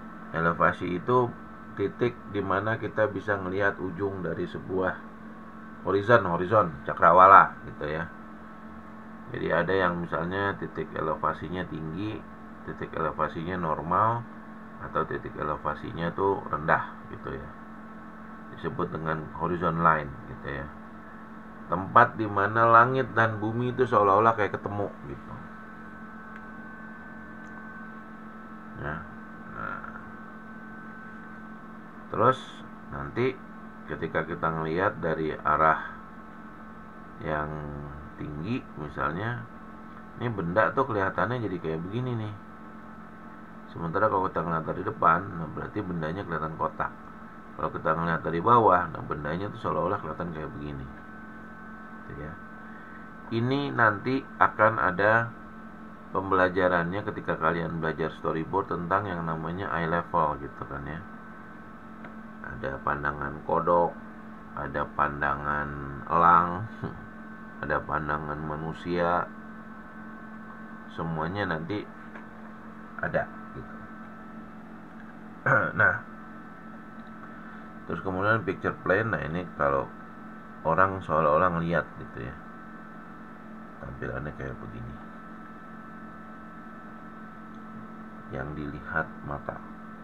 Elevasi itu titik dimana kita bisa ngelihat ujung dari sebuah horizon cakrawala gitu ya. Jadi ada yang misalnya titik elevasinya tinggi, titik elevasinya normal, atau titik elevasinya tuh rendah gitu ya. Disebut dengan horizon line gitu ya. Tempat di mana langit dan bumi itu seolah-olah kayak ketemu gitu. Ya. Nah, terus nanti ketika kita ngelihat dari arah yang tinggi misalnya, ini benda tuh kelihatannya jadi kayak begini nih. Sementara kalau kita ngeliat dari depan, nah berarti bendanya kelihatan kotak. Kalau kita ngeliat dari bawah, nah bendanya tuh seolah-olah kelihatan kayak begini. Gitu ya. Ini nanti akan ada pembelajarannya ketika kalian belajar storyboard tentang yang namanya eye level gitu kan ya. Ada pandangan kodok, ada pandangan elang, ada pandangan manusia, semuanya nanti ada gitu. Nah, terus kemudian picture plane. Nah ini kalau orang seolah-olah ngeliat gitu ya, tampilannya kayak begini, yang dilihat mata.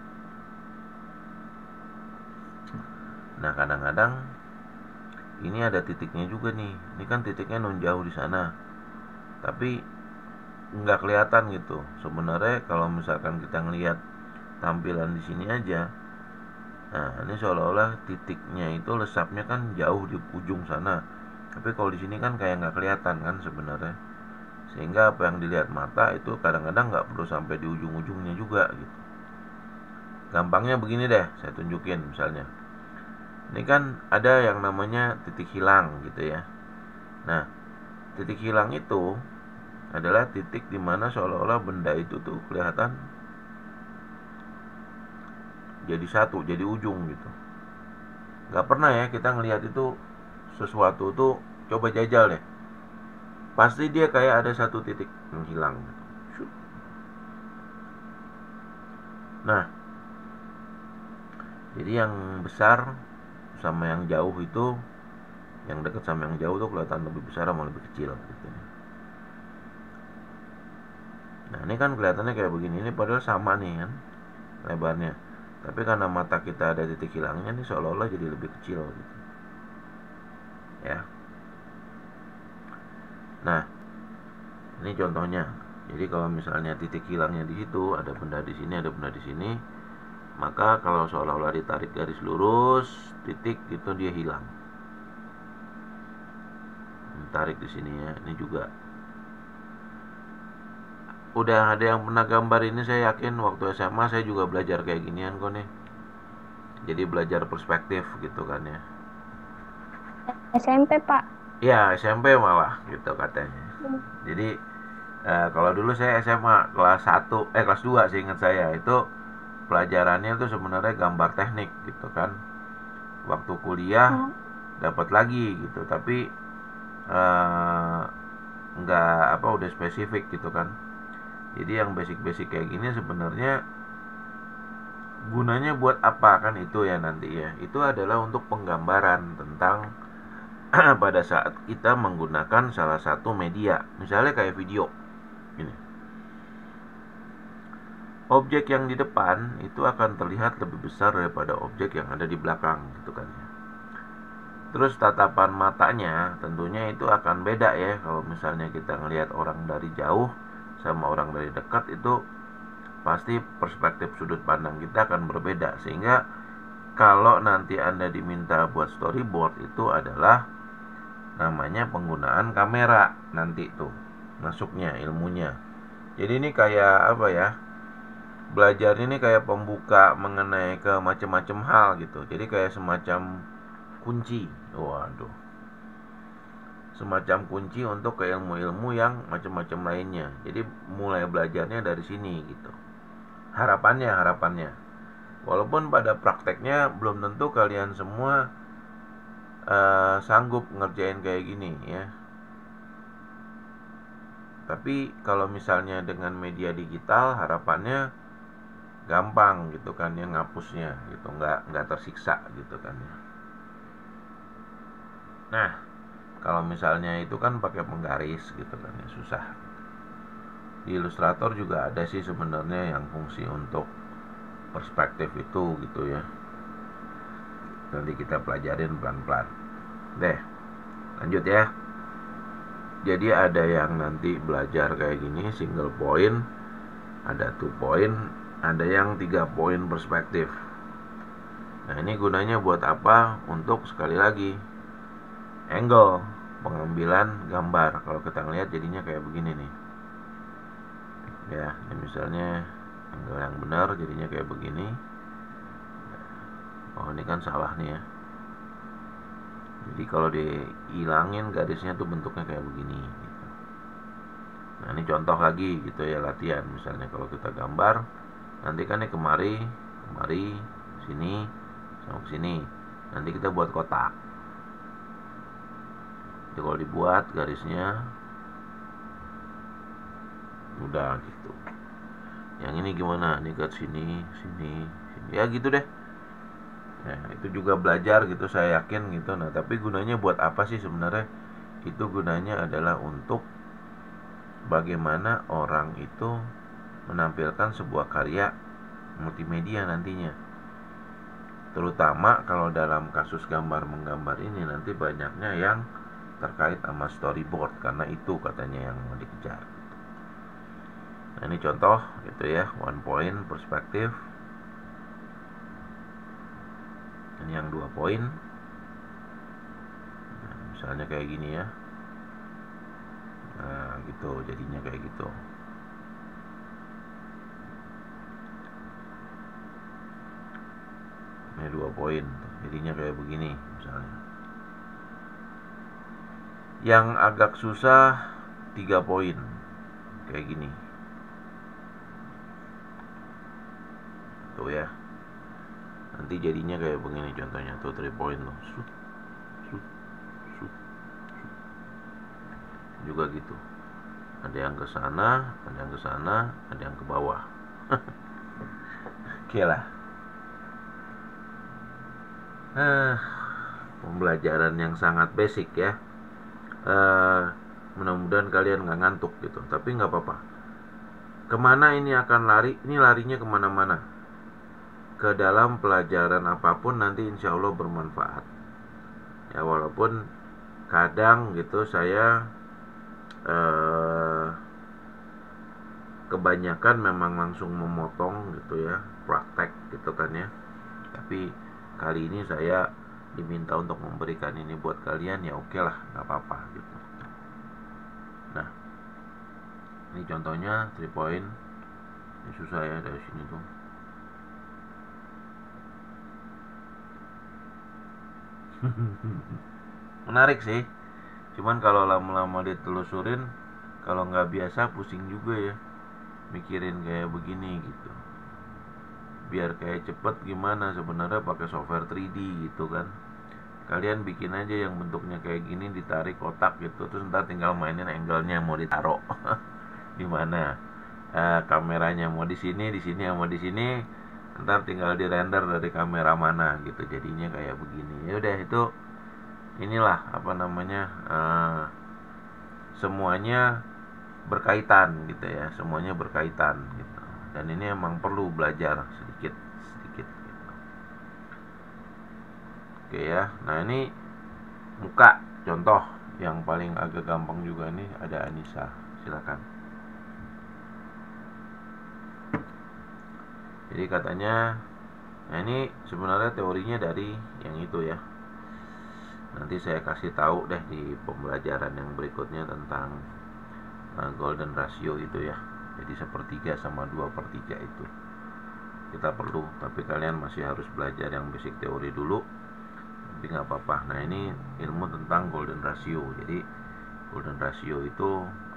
Nah kadang-kadang ini ada titiknya juga nih. Ini kan titiknya non jauh di sana, tapi nggak kelihatan gitu. Sebenarnya kalau misalkan kita ngelihat tampilan di sini aja, nah ini seolah-olah titiknya itu lesapnya kan jauh di ujung sana. Tapi kalau di sini kan kayak nggak kelihatan kan sebenarnya. Sehingga apa yang dilihat mata itu kadang-kadang nggak perlu sampai di ujung-ujungnya juga gitu. Gampangnya begini deh, saya tunjukin misalnya. Ini kan ada yang namanya titik hilang gitu ya. Nah, titik hilang itu adalah titik dimana seolah-olah benda itu tuh kelihatan jadi satu, jadi ujung gitu. Gak pernah ya kita ngelihat itu sesuatu tuh, coba jajal deh. Pasti dia kayak ada satu titik menghilang gitu. Nah, jadi yang besar sama yang jauh itu, yang dekat sama yang jauh tuh kelihatan lebih besar sama lebih kecil gitu. Nah ini kan kelihatannya kayak begini, ini padahal sama nih kan lebarnya, tapi karena mata kita ada titik hilangnya nih seolah-olah jadi lebih kecil gitu ya. Nah ini contohnya. Jadi kalau misalnya titik hilangnya di situ, ada benda di sini, ada benda di sini, maka kalau seolah-olah ditarik garis lurus, titik itu dia hilang. Tarik di sini ya, ini juga. Udah ada yang pernah gambar ini, saya yakin waktu SMA saya juga belajar kayak ginian kok nih. Jadi belajar perspektif gitu kan ya. SMP, Pak. Ya SMP malah gitu katanya. Jadi kalau dulu saya SMA kelas 1, kelas 2 sih ingat saya, itu pelajarannya itu sebenarnya gambar teknik gitu kan. Waktu kuliah dapat lagi gitu, tapi nggak apa, udah spesifik gitu kan. Jadi yang basic-basic kayak gini sebenarnya gunanya buat apa kan itu ya nanti ya. Itu adalah untuk penggambaran tentang pada saat kita menggunakan salah satu media, misalnya kayak video ini. Objek yang di depan itu akan terlihat lebih besar daripada objek yang ada di belakang gitu kan ya. Terus tatapan matanya tentunya itu akan beda ya. Kalau misalnya kita ngelihat orang dari jauh sama orang dari dekat, itu pasti perspektif sudut pandang kita akan berbeda. Sehingga kalau nanti Anda diminta buat storyboard, itu adalah namanya penggunaan kamera nanti tuh masuknya ilmunya. Jadi ini kayak apa ya, belajar ini kayak pembuka mengenai ke macam-macam hal gitu. Jadi kayak semacam kunci, waduh, semacam kunci untuk ke ilmu-ilmu yang macam-macam lainnya. Jadi mulai belajarnya dari sini gitu. Harapannya walaupun pada prakteknya belum tentu kalian semua sanggup ngerjain kayak gini ya. Tapi kalau misalnya dengan media digital, harapannya gampang gitu kan ya, ngapusnya gitu, nggak tersiksa gitu kan ya. Nah, kalau misalnya itu kan pakai penggaris gitu kan ya, susah. Di Illustrator juga ada sih sebenarnya yang fungsi untuk perspektif itu gitu ya. Nanti kita pelajarin pelan-pelan. Deh, lanjut ya. Jadi ada yang nanti belajar kayak gini, single point, ada 2 point, ada yang 3 point perspektif. Nah, ini gunanya buat apa? Untuk sekali lagi angle pengambilan gambar. Kalau kita ngeliat jadinya kayak begini nih. Ya, ini misalnya angle yang benar jadinya kayak begini. Oh, ini kan salah nih ya. Jadi kalau dihilangin garisnya tuh bentuknya kayak begini gitu. Nah, ini contoh lagi gitu ya, latihan. Misalnya kalau kita gambar, nanti kan ini kemari, sini, sama sini. Nanti kita buat kotak. Jadi kalau dibuat garisnya udah gitu. Yang ini gimana? Ini ke sini, sini. Ya gitu deh. Nah, itu juga belajar gitu, saya yakin gitu. Nah, tapi gunanya buat apa sih sebenarnya? Itu gunanya adalah untuk bagaimana orang itu menampilkan sebuah karya multimedia nantinya. Terutama kalau dalam kasus gambar menggambar ini nanti banyaknya yang terkait sama storyboard, karena itu katanya yang mau dikejar. Nah, ini contoh gitu ya, 1 point perspektif. Ini yang 2 point. Nah, misalnya kayak gini ya. Nah, gitu, jadinya kayak gitu. Ini 2 point, jadinya kayak begini misalnya. Yang agak susah 3 point, kayak gini. Tuh ya. Nanti jadinya kayak begini contohnya, tuh 3 point tuh. Juga gitu. Ada yang ke sana, ada yang ke sana, ada yang ke bawah. Oke lah. Pembelajaran yang sangat basic ya. Mudah-mudahan kalian nggak ngantuk gitu, tapi nggak apa-apa. Kemana ini akan lari? Ini larinya kemana-mana. Ke dalam pelajaran apapun nanti insya Allah bermanfaat. Ya, walaupun kadang gitu saya kebanyakan memang langsung memotong gitu ya, praktek gitu kan ya. Tapi kali ini saya diminta untuk memberikan ini buat kalian, ya oke lah, nggak apa-apa gitu. Nah, ini contohnya 3 point. Ini susah ya dari sini tuh. Menarik sih, cuman kalau lama-lama ditelusurin, kalau nggak biasa pusing juga ya mikirin kayak begini gitu. Biar kayak cepet gimana, sebenarnya pakai software 3D gitu kan. Kalian bikin aja yang bentuknya kayak gini, ditarik kotak gitu, terus ntar tinggal mainin angle-nya mau ditaruh di mana. Kameranya mau di sini mau di sini, ntar tinggal di render dari kamera mana gitu, jadinya kayak begini. Ya udah, itu inilah apa namanya, semuanya berkaitan gitu ya, semuanya berkaitan gitu. Dan ini emang perlu belajar sedikit sedikit gitu. Oke ya. Nah, ini muka contoh yang paling agak gampang juga nih, ada Anissa, silakan. Jadi katanya, nah ini sebenarnya teorinya dari yang itu ya. Nanti saya kasih tahu deh di pembelajaran yang berikutnya tentang golden ratio itu ya. Jadi 1/3 sama 2/3 itu kita perlu, tapi kalian masih harus belajar yang basic teori dulu. Tapi nggak apa-apa. Nah, ini ilmu tentang golden ratio. Jadi golden ratio itu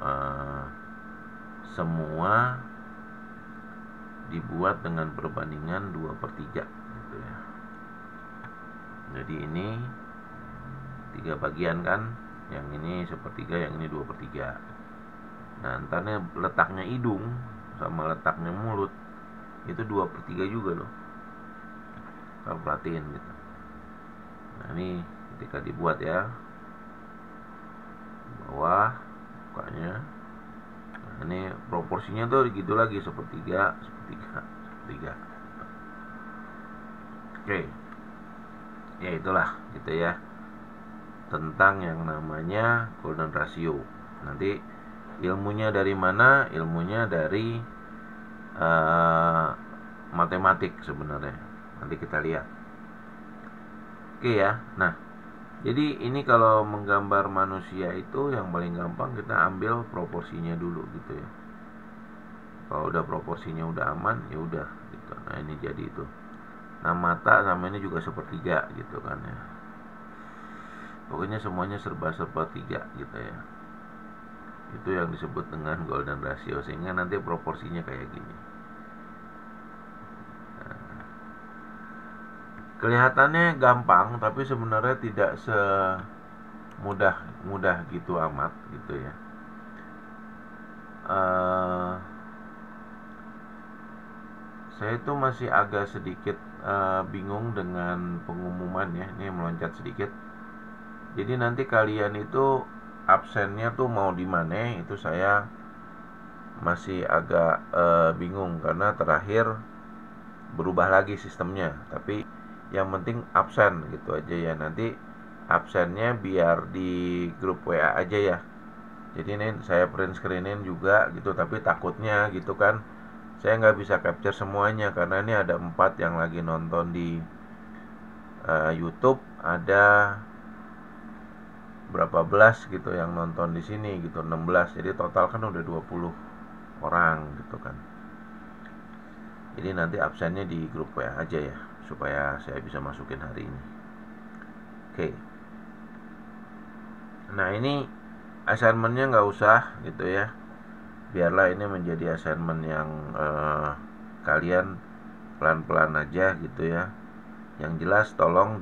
semua dibuat dengan perbandingan 2/3 gitu ya. Jadi ini 3 bagian kan, yang ini 1/3, yang ini 2/3. Nah, ntarnya letaknya hidung sama letaknya mulut itu 2/3 juga loh, kalau perhatiin gitu. Nah, ini ketika dibuat ya, proporsinya tuh gitu lagi, sepertiga, sepertiga, sepertiga. Oke, ya itulah gitu ya, tentang yang namanya golden ratio. Nanti ilmunya dari mana? Ilmunya dari matematik sebenarnya. Nanti kita lihat. Oke ya. Nah, jadi ini kalau menggambar manusia itu yang paling gampang kita ambil proporsinya dulu gitu ya. Kalau udah proporsinya udah aman, ya udah gitu. Nah, ini jadi itu. Nah, mata sama ini juga sepertiga gitu kan ya. Pokoknya semuanya serba-serba tiga gitu ya. Itu yang disebut dengan golden ratio, sehingga nanti proporsinya kayak gini. Kelihatannya gampang, tapi sebenarnya tidak semudah gitu amat gitu ya. Saya itu masih agak sedikit bingung dengan pengumuman ya. Ini meloncat sedikit. Jadi nanti kalian itu absennya tuh mau di mana? Itu saya masih agak bingung karena terakhir berubah lagi sistemnya. Tapi yang penting absen gitu aja ya. Nanti absennya biar di grup WA aja ya. Jadi ini saya print screenin juga gitu, tapi takutnya gitu kan saya nggak bisa capture semuanya karena ini ada 4 yang lagi nonton di YouTube, ada berapa belas gitu yang nonton di sini gitu, 16. Jadi total kan udah 20 orang gitu kan. Jadi nanti absennya di grup WA aja ya, supaya saya bisa masukin hari ini. Oke. Nah, ini assignmentnya nggak usah gitu ya. Biarlah ini menjadi assignment yang kalian pelan-pelan aja gitu ya. Yang jelas tolong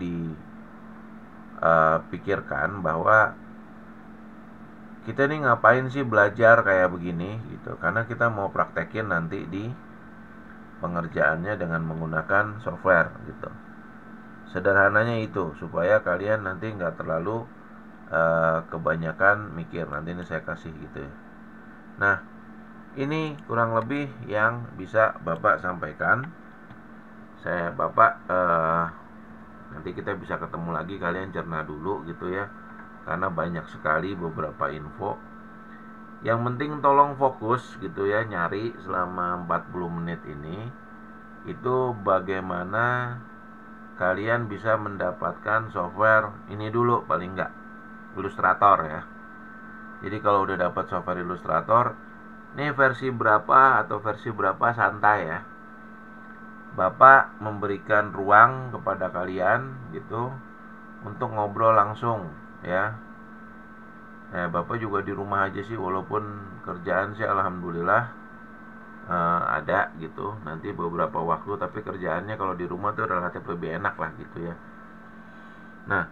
dipikirkan bahwa kita ini ngapain sih belajar kayak begini gitu. Karena kita mau praktekin nanti di pengerjaannya dengan menggunakan software gitu. Sederhananya itu, supaya kalian nanti nggak terlalu kebanyakan mikir. Nanti ini saya kasih gitu ya. Nah, ini kurang lebih yang bisa Bapak sampaikan. Bapak nanti kita bisa ketemu lagi, kalian cerna dulu gitu ya, karena banyak sekali beberapa info. Yang penting tolong fokus gitu ya, nyari selama 40 menit ini itu bagaimana kalian bisa mendapatkan software ini dulu, paling enggak Illustrator ya. Jadi kalau udah dapat software Illustrator, ini versi berapa atau versi berapa santai ya. Bapak memberikan ruang kepada kalian gitu untuk ngobrol langsung ya. Bapak juga di rumah aja sih, walaupun kerjaan sih alhamdulillah ada gitu. Nanti beberapa waktu, tapi kerjaannya kalau di rumah tuh relatif lebih enak lah gitu ya. Nah,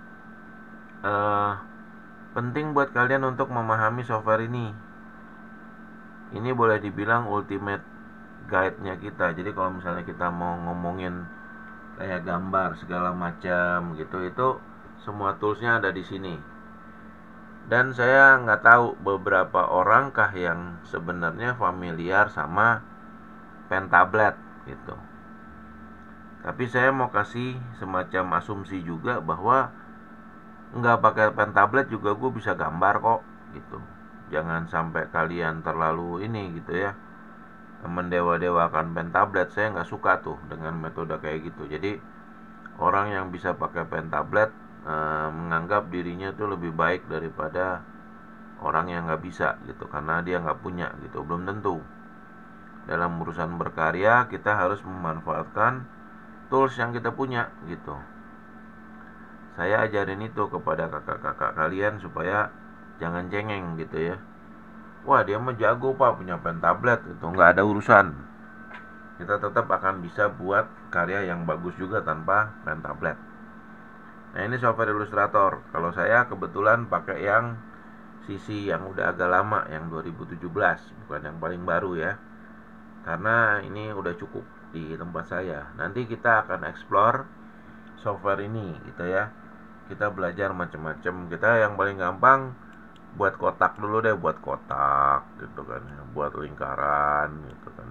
penting buat kalian untuk memahami software ini. Ini boleh dibilang ultimate guide-nya kita. Jadi kalau misalnya kita mau ngomongin kayak gambar segala macam gitu, itu semua toolsnya ada di sini. Dan saya nggak tahu beberapa orang kah yang sebenarnya familiar sama pen tablet gitu. Tapi saya mau kasih semacam asumsi juga bahwa nggak pakai pen tablet juga gue bisa gambar kok gitu. Jangan sampai kalian terlalu ini gitu ya, mendewa-dewakan pen tablet. Saya nggak suka tuh dengan metode kayak gitu. Jadi orang yang bisa pakai pen tablet menganggap dirinya tuh lebih baik daripada orang yang nggak bisa gitu, karena dia nggak punya gitu. Belum tentu. Dalam urusan berkarya kita harus memanfaatkan tools yang kita punya gitu. Saya ajarin itu kepada kakak-kakak kalian supaya jangan cengeng gitu ya. Wah, dia mah jago pak, punya pen tablet itu. Nggak ada urusan. Kita tetap akan bisa buat karya yang bagus juga tanpa pen tablet. Nah, ini software Illustrator. Kalau saya kebetulan pakai yang CC yang udah agak lama, yang 2017, bukan yang paling baru ya. Karena ini udah cukup di tempat saya. Nanti kita akan explore software ini gitu ya. Kita belajar macam-macam. Kita yang paling gampang buat kotak dulu deh, buat kotak gitu kan ya, buat lingkaran gitu kan.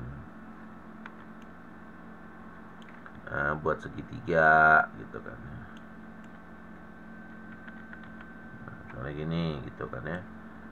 Buat segitiga gitu kan ya. Kayak gini gitu kan ya.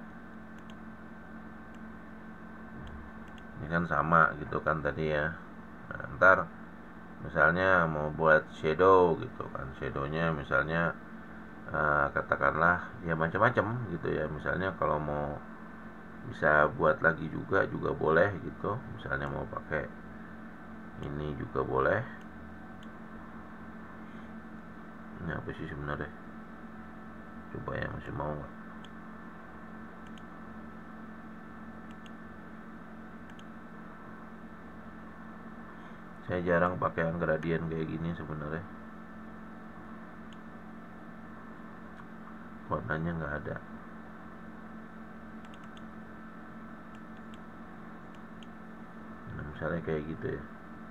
Ini kan sama gitu kan tadi ya. Nah, ntar misalnya mau buat shadow gitu kan, shadownya misalnya katakanlah ya macam-macam gitu ya. Misalnya kalau mau bisa buat lagi juga boleh gitu. Misalnya mau pakai ini juga boleh. Ini apa sih sebenarnya? Coba ya, masih mau nggak? Saya jarang pakai yang gradient kayak gini sebenarnya. Warnanya nggak ada. Nah, misalnya kayak gitu ya.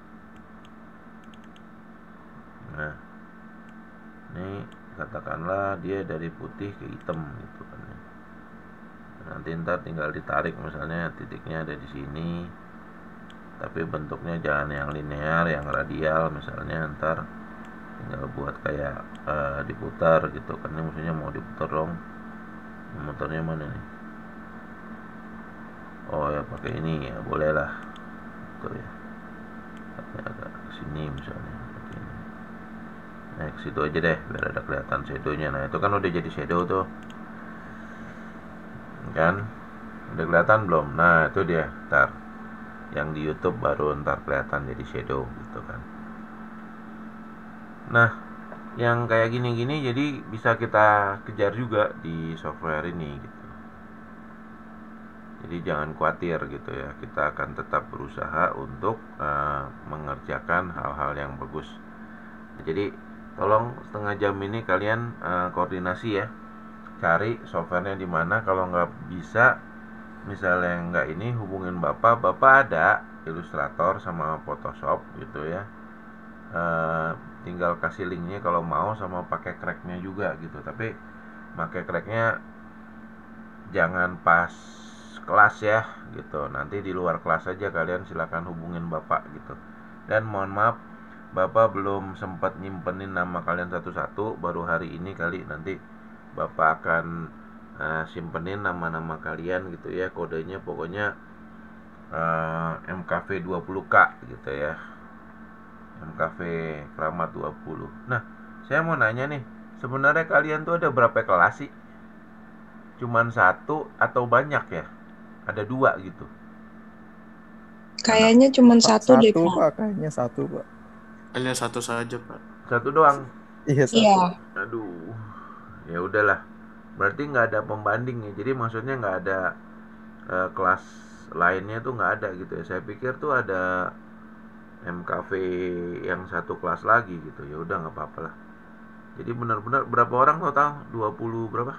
Nah, ini katakanlah dia dari putih ke hitam gitu kan ya. Nanti ntar tinggal ditarik, misalnya titiknya ada di sini, tapi bentuknya jangan yang linear, yang radial misalnya. Ntar tinggal buat kayak diputar gitu kan. Ini maksudnya mau diputar dong. Motornya mana nih? Oh ya, pakai ini ya, boleh lah tuh ya. Agak kesini misalnya. Nah, ke situ aja deh biar ada kelihatan shadownya. Nah, itu kan udah jadi shadow tuh. Kan? Udah kelihatan belum? Nah, itu dia. Ntar yang di YouTube baru ntar kelihatan jadi shadow gitu kan. Nah, yang kayak gini-gini jadi bisa kita kejar juga di software ini gitu. Jadi jangan khawatir gitu ya. Kita akan tetap berusaha untuk mengerjakan hal-hal yang bagus. Jadi tolong setengah jam ini kalian koordinasi ya, cari softwarenya di mana. Kalau nggak bisa, misalnya nggak ini, hubungin bapak ada Illustrator sama Photoshop gitu ya. Tinggal kasih linknya kalau mau, sama pakai cracknya juga gitu. Tapi pakai cracknya jangan pas kelas ya gitu. Nanti di luar kelas aja kalian silakan hubungin bapak gitu. Dan mohon maaf, bapak belum sempat nyimpenin nama kalian satu-satu, baru hari ini kali. Nanti bapak akan simpenin nama-nama kalian gitu ya, kodenya pokoknya MKV 20K gitu ya, MKV Keramat 20. Nah, saya mau nanya nih, sebenarnya kalian tuh ada berapa kelas sih? Cuman satu atau banyak ya? Ada dua gitu anak? Kayaknya cuma Pak, satu deh, satu Pak. Pak, kayaknya satu Pak. Hanya satu saja, Pak. Satu doang? Iya Iya. satu. Aduh, ya udahlah, berarti nggak ada pembanding ya. Jadi maksudnya nggak ada kelas lainnya tuh, nggak ada gitu ya. Saya pikir tuh ada MKV yang satu kelas lagi gitu. Ya udah, nggak apa-apa lah. Jadi benar-benar berapa orang total? 20 berapa?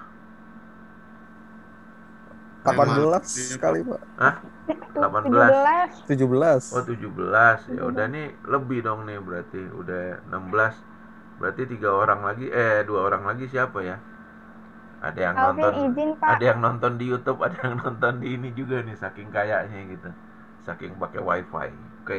18 Iya, kali Pak. Hah? 18. 17. Oh, 17. Ya udah, nih lebih dong nih, berarti udah 16. Berarti 3 orang lagi, 2 orang lagi siapa ya? Ada yang Alvin nonton, izin, Pak. ada yang nonton di YouTube, ada yang nonton di ini juga nih, saking kayaknya gitu. Saking pakai wifi. Oke.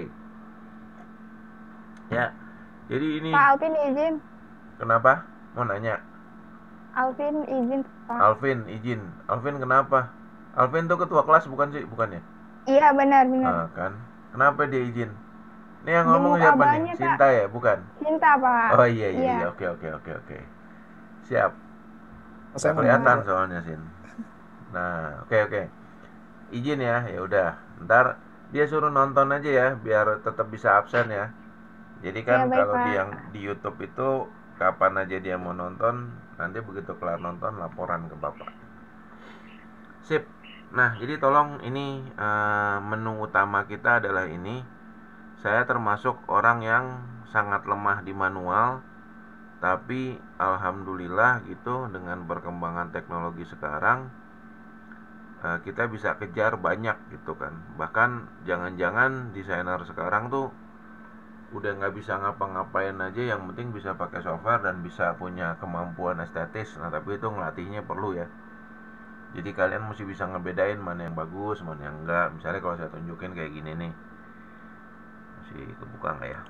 Ya. Jadi ini Pak Alvin izin. kenapa? Mau nanya. Alvin izin, Pak. Alvin izin. Alvin kenapa? Alvin tuh ketua kelas bukan sih? Bukan ya? Iya, benar. Kan. Kenapa dia izin? Ini yang Jenguk ngomong siapa nih? abangnya, Pak. Sinta ya? Bukan? Cinta, Pak. Oh iya. Iya. Oke. Siap. Saya mau Kelihatan nanya, Pak. soalnya, Sin. Nah, oke. Izin ya. Ya udah. Ntar dia suruh nonton aja ya, biar tetap bisa absen ya. Jadi kan Iya, baik, kalau Pak. di YouTube itu kapan aja dia mau nonton, nanti begitu kelar nonton laporan ke bapak. Sip. Nah, jadi tolong ini menu utama kita adalah ini. Saya termasuk orang yang sangat lemah di manual, tapi alhamdulillah gitu, dengan perkembangan teknologi sekarang kita bisa kejar banyak gitu kan. Bahkan jangan-jangan desainer sekarang tuh udah nggak bisa ngapa-ngapain aja, yang penting bisa pakai software dan bisa punya kemampuan estetis. Nah, tapi itu ngelatihnya perlu ya. Jadi kalian mesti bisa ngebedain mana yang bagus, mana yang enggak. Misalnya kalau saya tunjukin kayak gini nih, masih kebuka nggak ya?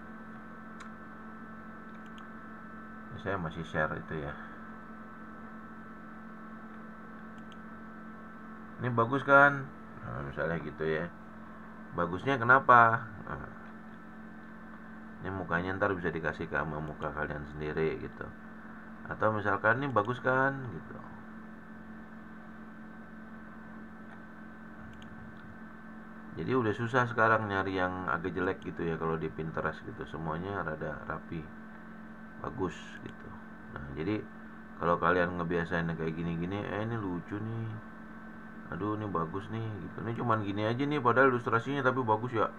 Saya masih share itu ya. Ini bagus kan? Nah, misalnya gitu ya. Bagusnya kenapa? Nah, ini mukanya ntar bisa dikasih ke sama muka kalian sendiri gitu. Atau misalkan ini bagus kan gitu. Jadi udah susah sekarang nyari yang agak jelek gitu ya kalau di Pinterest gitu. Semuanya rada rapi, bagus gitu. Nah, jadi kalau kalian ngebiasain kayak gini-gini, ini lucu nih. Aduh, ini bagus nih gitu. Ini cuman gini aja nih padahal ilustrasinya tapi bagus ya.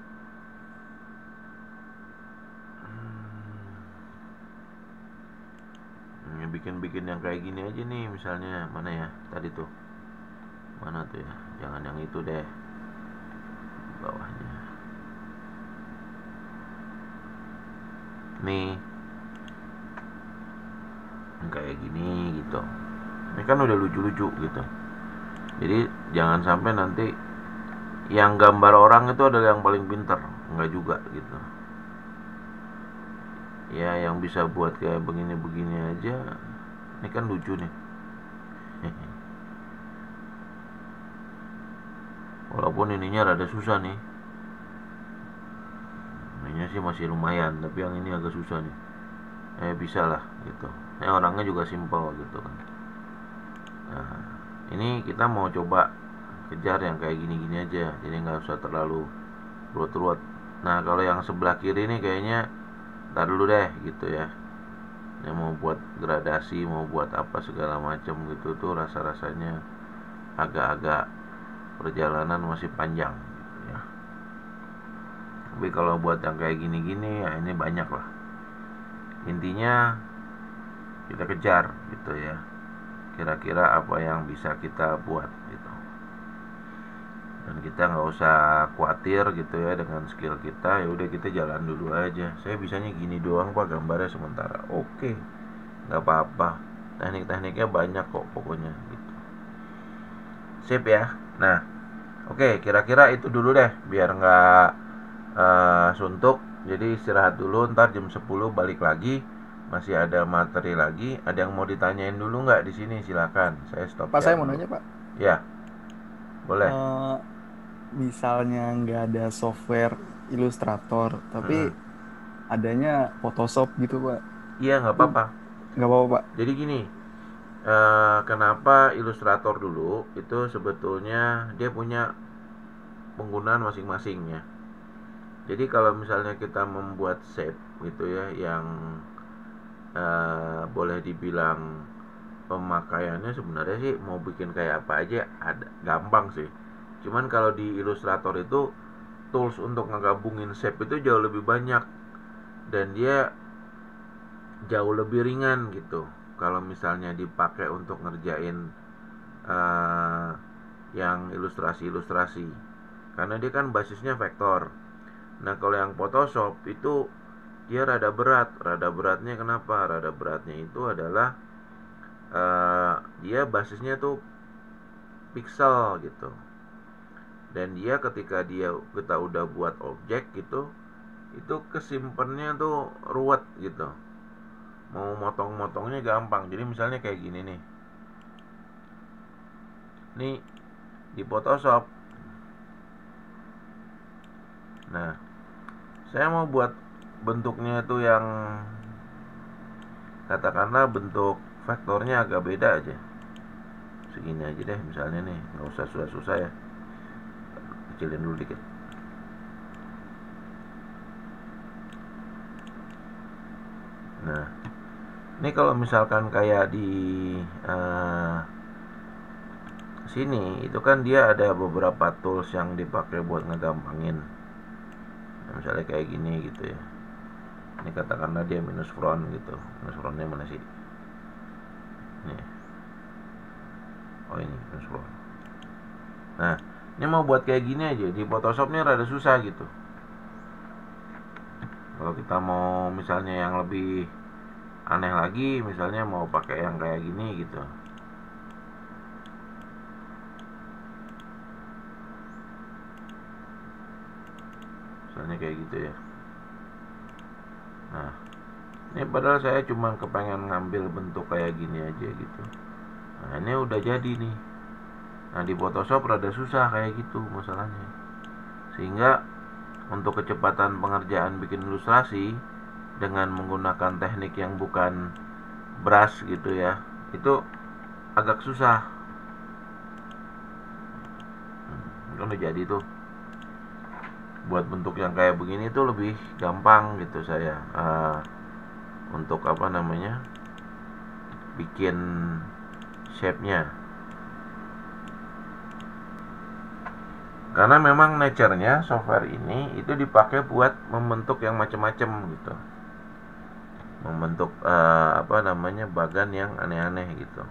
Bikin-bikin yang kayak gini aja nih, misalnya mana ya tadi tuh, mana tuh ya, jangan yang itu deh, bawahnya nih, kayak gini gitu. Ini kan udah lucu-lucu gitu. Jadi jangan sampai nanti yang gambar orang itu adalah yang paling pintar, enggak juga gitu ya. Yang bisa buat kayak begini-begini aja, ini kan lucu nih. Walaupun ininya rada susah nih, ininya sih masih lumayan, tapi yang ini agak susah nih. Bisa lah gitu. Orangnya juga simple gitu kan. Nah, ini kita mau coba kejar yang kayak gini-gini aja, jadi nggak usah terlalu ruwet-ruwet. Nah, kalau yang sebelah kiri ini kayaknya ntar dulu deh gitu ya. Yang mau buat gradasi, mau buat apa segala macam gitu tuh rasa-rasanya agak-agak perjalanan masih panjang gitu ya. Tapi kalau buat yang kayak gini-gini ya ini banyak lah. Intinya kita kejar gitu ya. Kira-kira apa yang bisa kita buat gitu. Dan kita nggak usah khawatir gitu ya dengan skill kita. Ya udah kita jalan dulu aja. Saya bisanya gini doang pak gambarnya sementara. Oke, nggak apa-apa. Teknik-tekniknya banyak kok pokoknya gitu. Sip ya. Nah, oke, kira-kira itu dulu deh biar nggak suntuk. Jadi istirahat dulu. Ntar jam 10 balik lagi. Masih ada materi lagi. Ada yang mau ditanyain dulu nggak di sini? Silakan. Saya stop. Pak, saya mau nanya pak. Ya, boleh. Misalnya nggak ada software Illustrator, tapi adanya Photoshop gitu pak. Iya, nggak apa-apa. Nggak apa-apa pak. Jadi gini, kenapa Illustrator dulu? Itu sebetulnya dia punya penggunaan masing-masing ya. Jadi kalau misalnya kita membuat shape gitu ya, yang boleh dibilang pemakaiannya sebenarnya sih mau bikin kayak apa aja ada, gampang sih. Cuman kalau di Illustrator itu tools untuk ngegabungin shape itu jauh lebih banyak dan dia jauh lebih ringan gitu. Kalau misalnya dipakai untuk ngerjain yang ilustrasi-ilustrasi, karena dia kan basisnya vektor. Nah kalau yang Photoshop itu dia rada berat. Rada beratnya kenapa? Rada beratnya itu adalah dia basisnya tuh pixel gitu. Dan dia ketika kita udah buat objek gitu, itu kesimpannya tuh ruwet gitu. Mau motong-motongnya gampang. Jadi misalnya kayak gini nih. Nih di Photoshop. Nah, saya mau buat bentuknya tuh yang katakanlah bentuk vektornya agak beda aja. Segini aja deh misalnya nih, nggak usah susah-susah ya. Kecilin dulu dikit. Nah, ini kalau misalkan kayak di sini itu kan dia ada beberapa tools yang dipakai buat ngegampangin. Nah, misalnya kayak gini gitu ya. Ini katakanlah dia minus front gitu. Minus frontnya mana sih? Nih. Oh ini minus front. Nah, ini mau buat kayak gini aja di Photoshop nih rada susah gitu. Kalau kita mau misalnya yang lebih aneh lagi, misalnya mau pakai yang kayak gini gitu. misalnya kayak gitu ya. Nah, ini padahal saya cuma kepengen ngambil bentuk kayak gini aja gitu. Nah, ini udah jadi nih. Nah, di Photoshop rada susah kayak gitu masalahnya. Sehingga untuk kecepatan pengerjaan bikin ilustrasi dengan menggunakan teknik yang bukan brush gitu ya, itu agak susah. Udah jadi tuh. Buat bentuk yang kayak begini tuh lebih gampang gitu saya untuk apa namanya, bikin shape-nya. Karena memang nature-nya software ini itu dipakai buat membentuk yang macam-macam gitu. Membentuk apa namanya, bagan yang aneh-aneh gitu.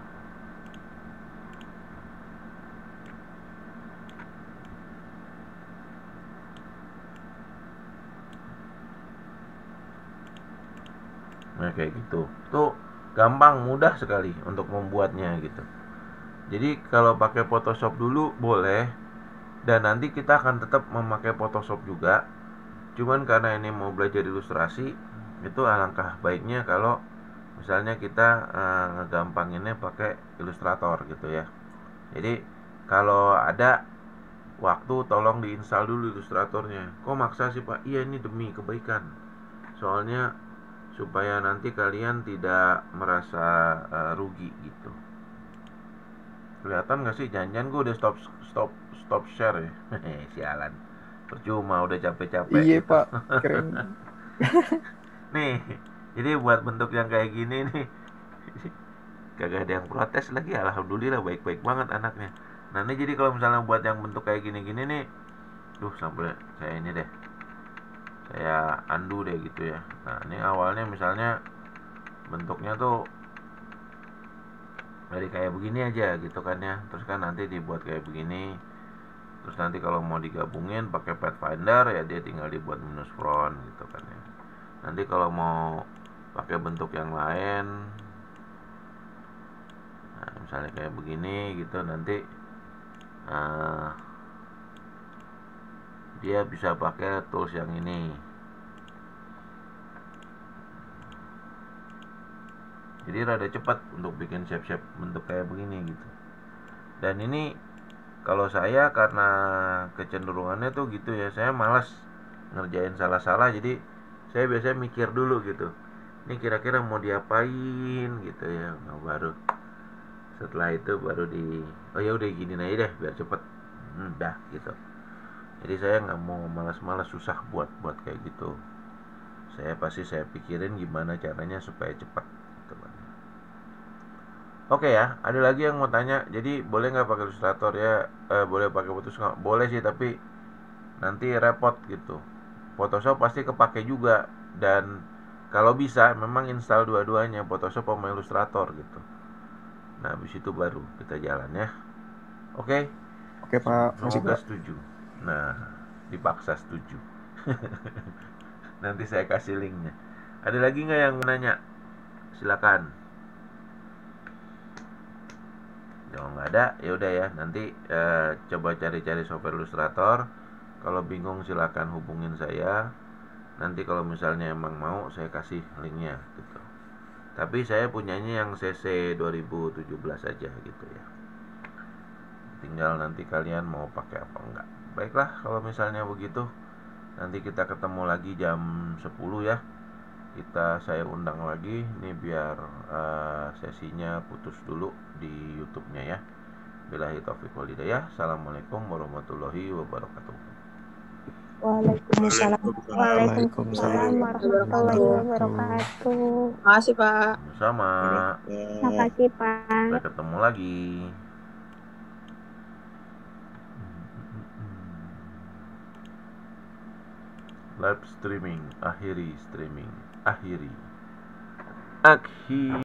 Nah, kayak gitu. Tuh gampang, mudah sekali untuk membuatnya gitu. Jadi kalau pakai Photoshop dulu boleh, dan nanti kita akan tetap memakai Photoshop juga. Cuman karena ini mau belajar ilustrasi, itu alangkah baiknya kalau misalnya kita ngegampanginnya pakai Illustrator gitu ya. Jadi kalau ada waktu tolong diinstal dulu Illustratornya. Kok maksa sih Pak? Iya, ini demi kebaikan. Soalnya supaya nanti kalian tidak merasa rugi gitu. Kelihatan gak sih? Jangan-jangan gue udah stop share ya. Sialan. Percuma udah capek-capek Iya gitu. Pak, keren. Nih, jadi buat bentuk yang kayak gini nih, kagak ada yang protes lagi. Alhamdulillah baik-baik banget anaknya. Nah ini jadi kalau misalnya buat yang bentuk kayak gini-gini nih, sampai saya ini deh, saya undo deh gitu ya. Nah ini awalnya misalnya bentuknya tuh dari kayak begini aja gitu kan ya. Terus kan nanti dibuat kayak begini. Terus nanti kalau mau digabungin pakai Pathfinder ya dia tinggal dibuat minus front gitu kan ya. Nanti kalau mau pakai bentuk yang lain, nah, misalnya kayak begini gitu, nanti dia bisa pakai tools yang ini. Jadi rada cepat untuk bikin shape-shape bentuk kayak begini gitu. Dan ini kalau saya karena kecenderungannya tuh gitu ya, saya malas ngerjain salah-salah. Jadi saya biasanya mikir dulu gitu, ini kira-kira mau diapain gitu ya. Nah, baru setelah itu baru oh ya udah gini aja deh biar cepet. Dah gitu. Jadi saya nggak mau malas-malas susah buat kayak gitu. Saya pikirin gimana caranya supaya cepat gitu kan. Oke ya, ada lagi yang mau tanya. Jadi boleh nggak pakai Illustrator ya? Boleh pakai Photoshop? Boleh sih, tapi nanti repot gitu. Photoshop pasti kepake juga. Dan kalau bisa memang install dua-duanya, Photoshop sama Illustrator gitu. Nah habis itu baru kita jalan ya. Oke. Oke Pak, masih Semoga Pak. setuju. Nah, dipaksa setuju. Nanti saya kasih linknya. Ada lagi nggak yang nanya? Silakan. Kalau nggak ada, ya udah ya. Nanti coba cari-cari software Illustrator. Kalau bingung silakan hubungin saya. Nanti kalau misalnya emang mau, saya kasih linknya gitu. Tapi saya punyanya yang CC 2017 aja gitu ya. Tinggal nanti kalian mau pakai apa enggak. Baiklah, kalau misalnya begitu, nanti kita ketemu lagi jam 10 ya. Saya undang lagi nih biar sesinya putus dulu di YouTube-nya ya. Billahi taufiq wal hidayah. Assalamualaikum warahmatullahi wabarakatuh. Waalaikumsalam. Waalaikumsalam Warahmatullahi wabarakatuh. Makasih Pak. Sama. Makasih Pak. Sampai ketemu lagi. Live streaming, akhiri.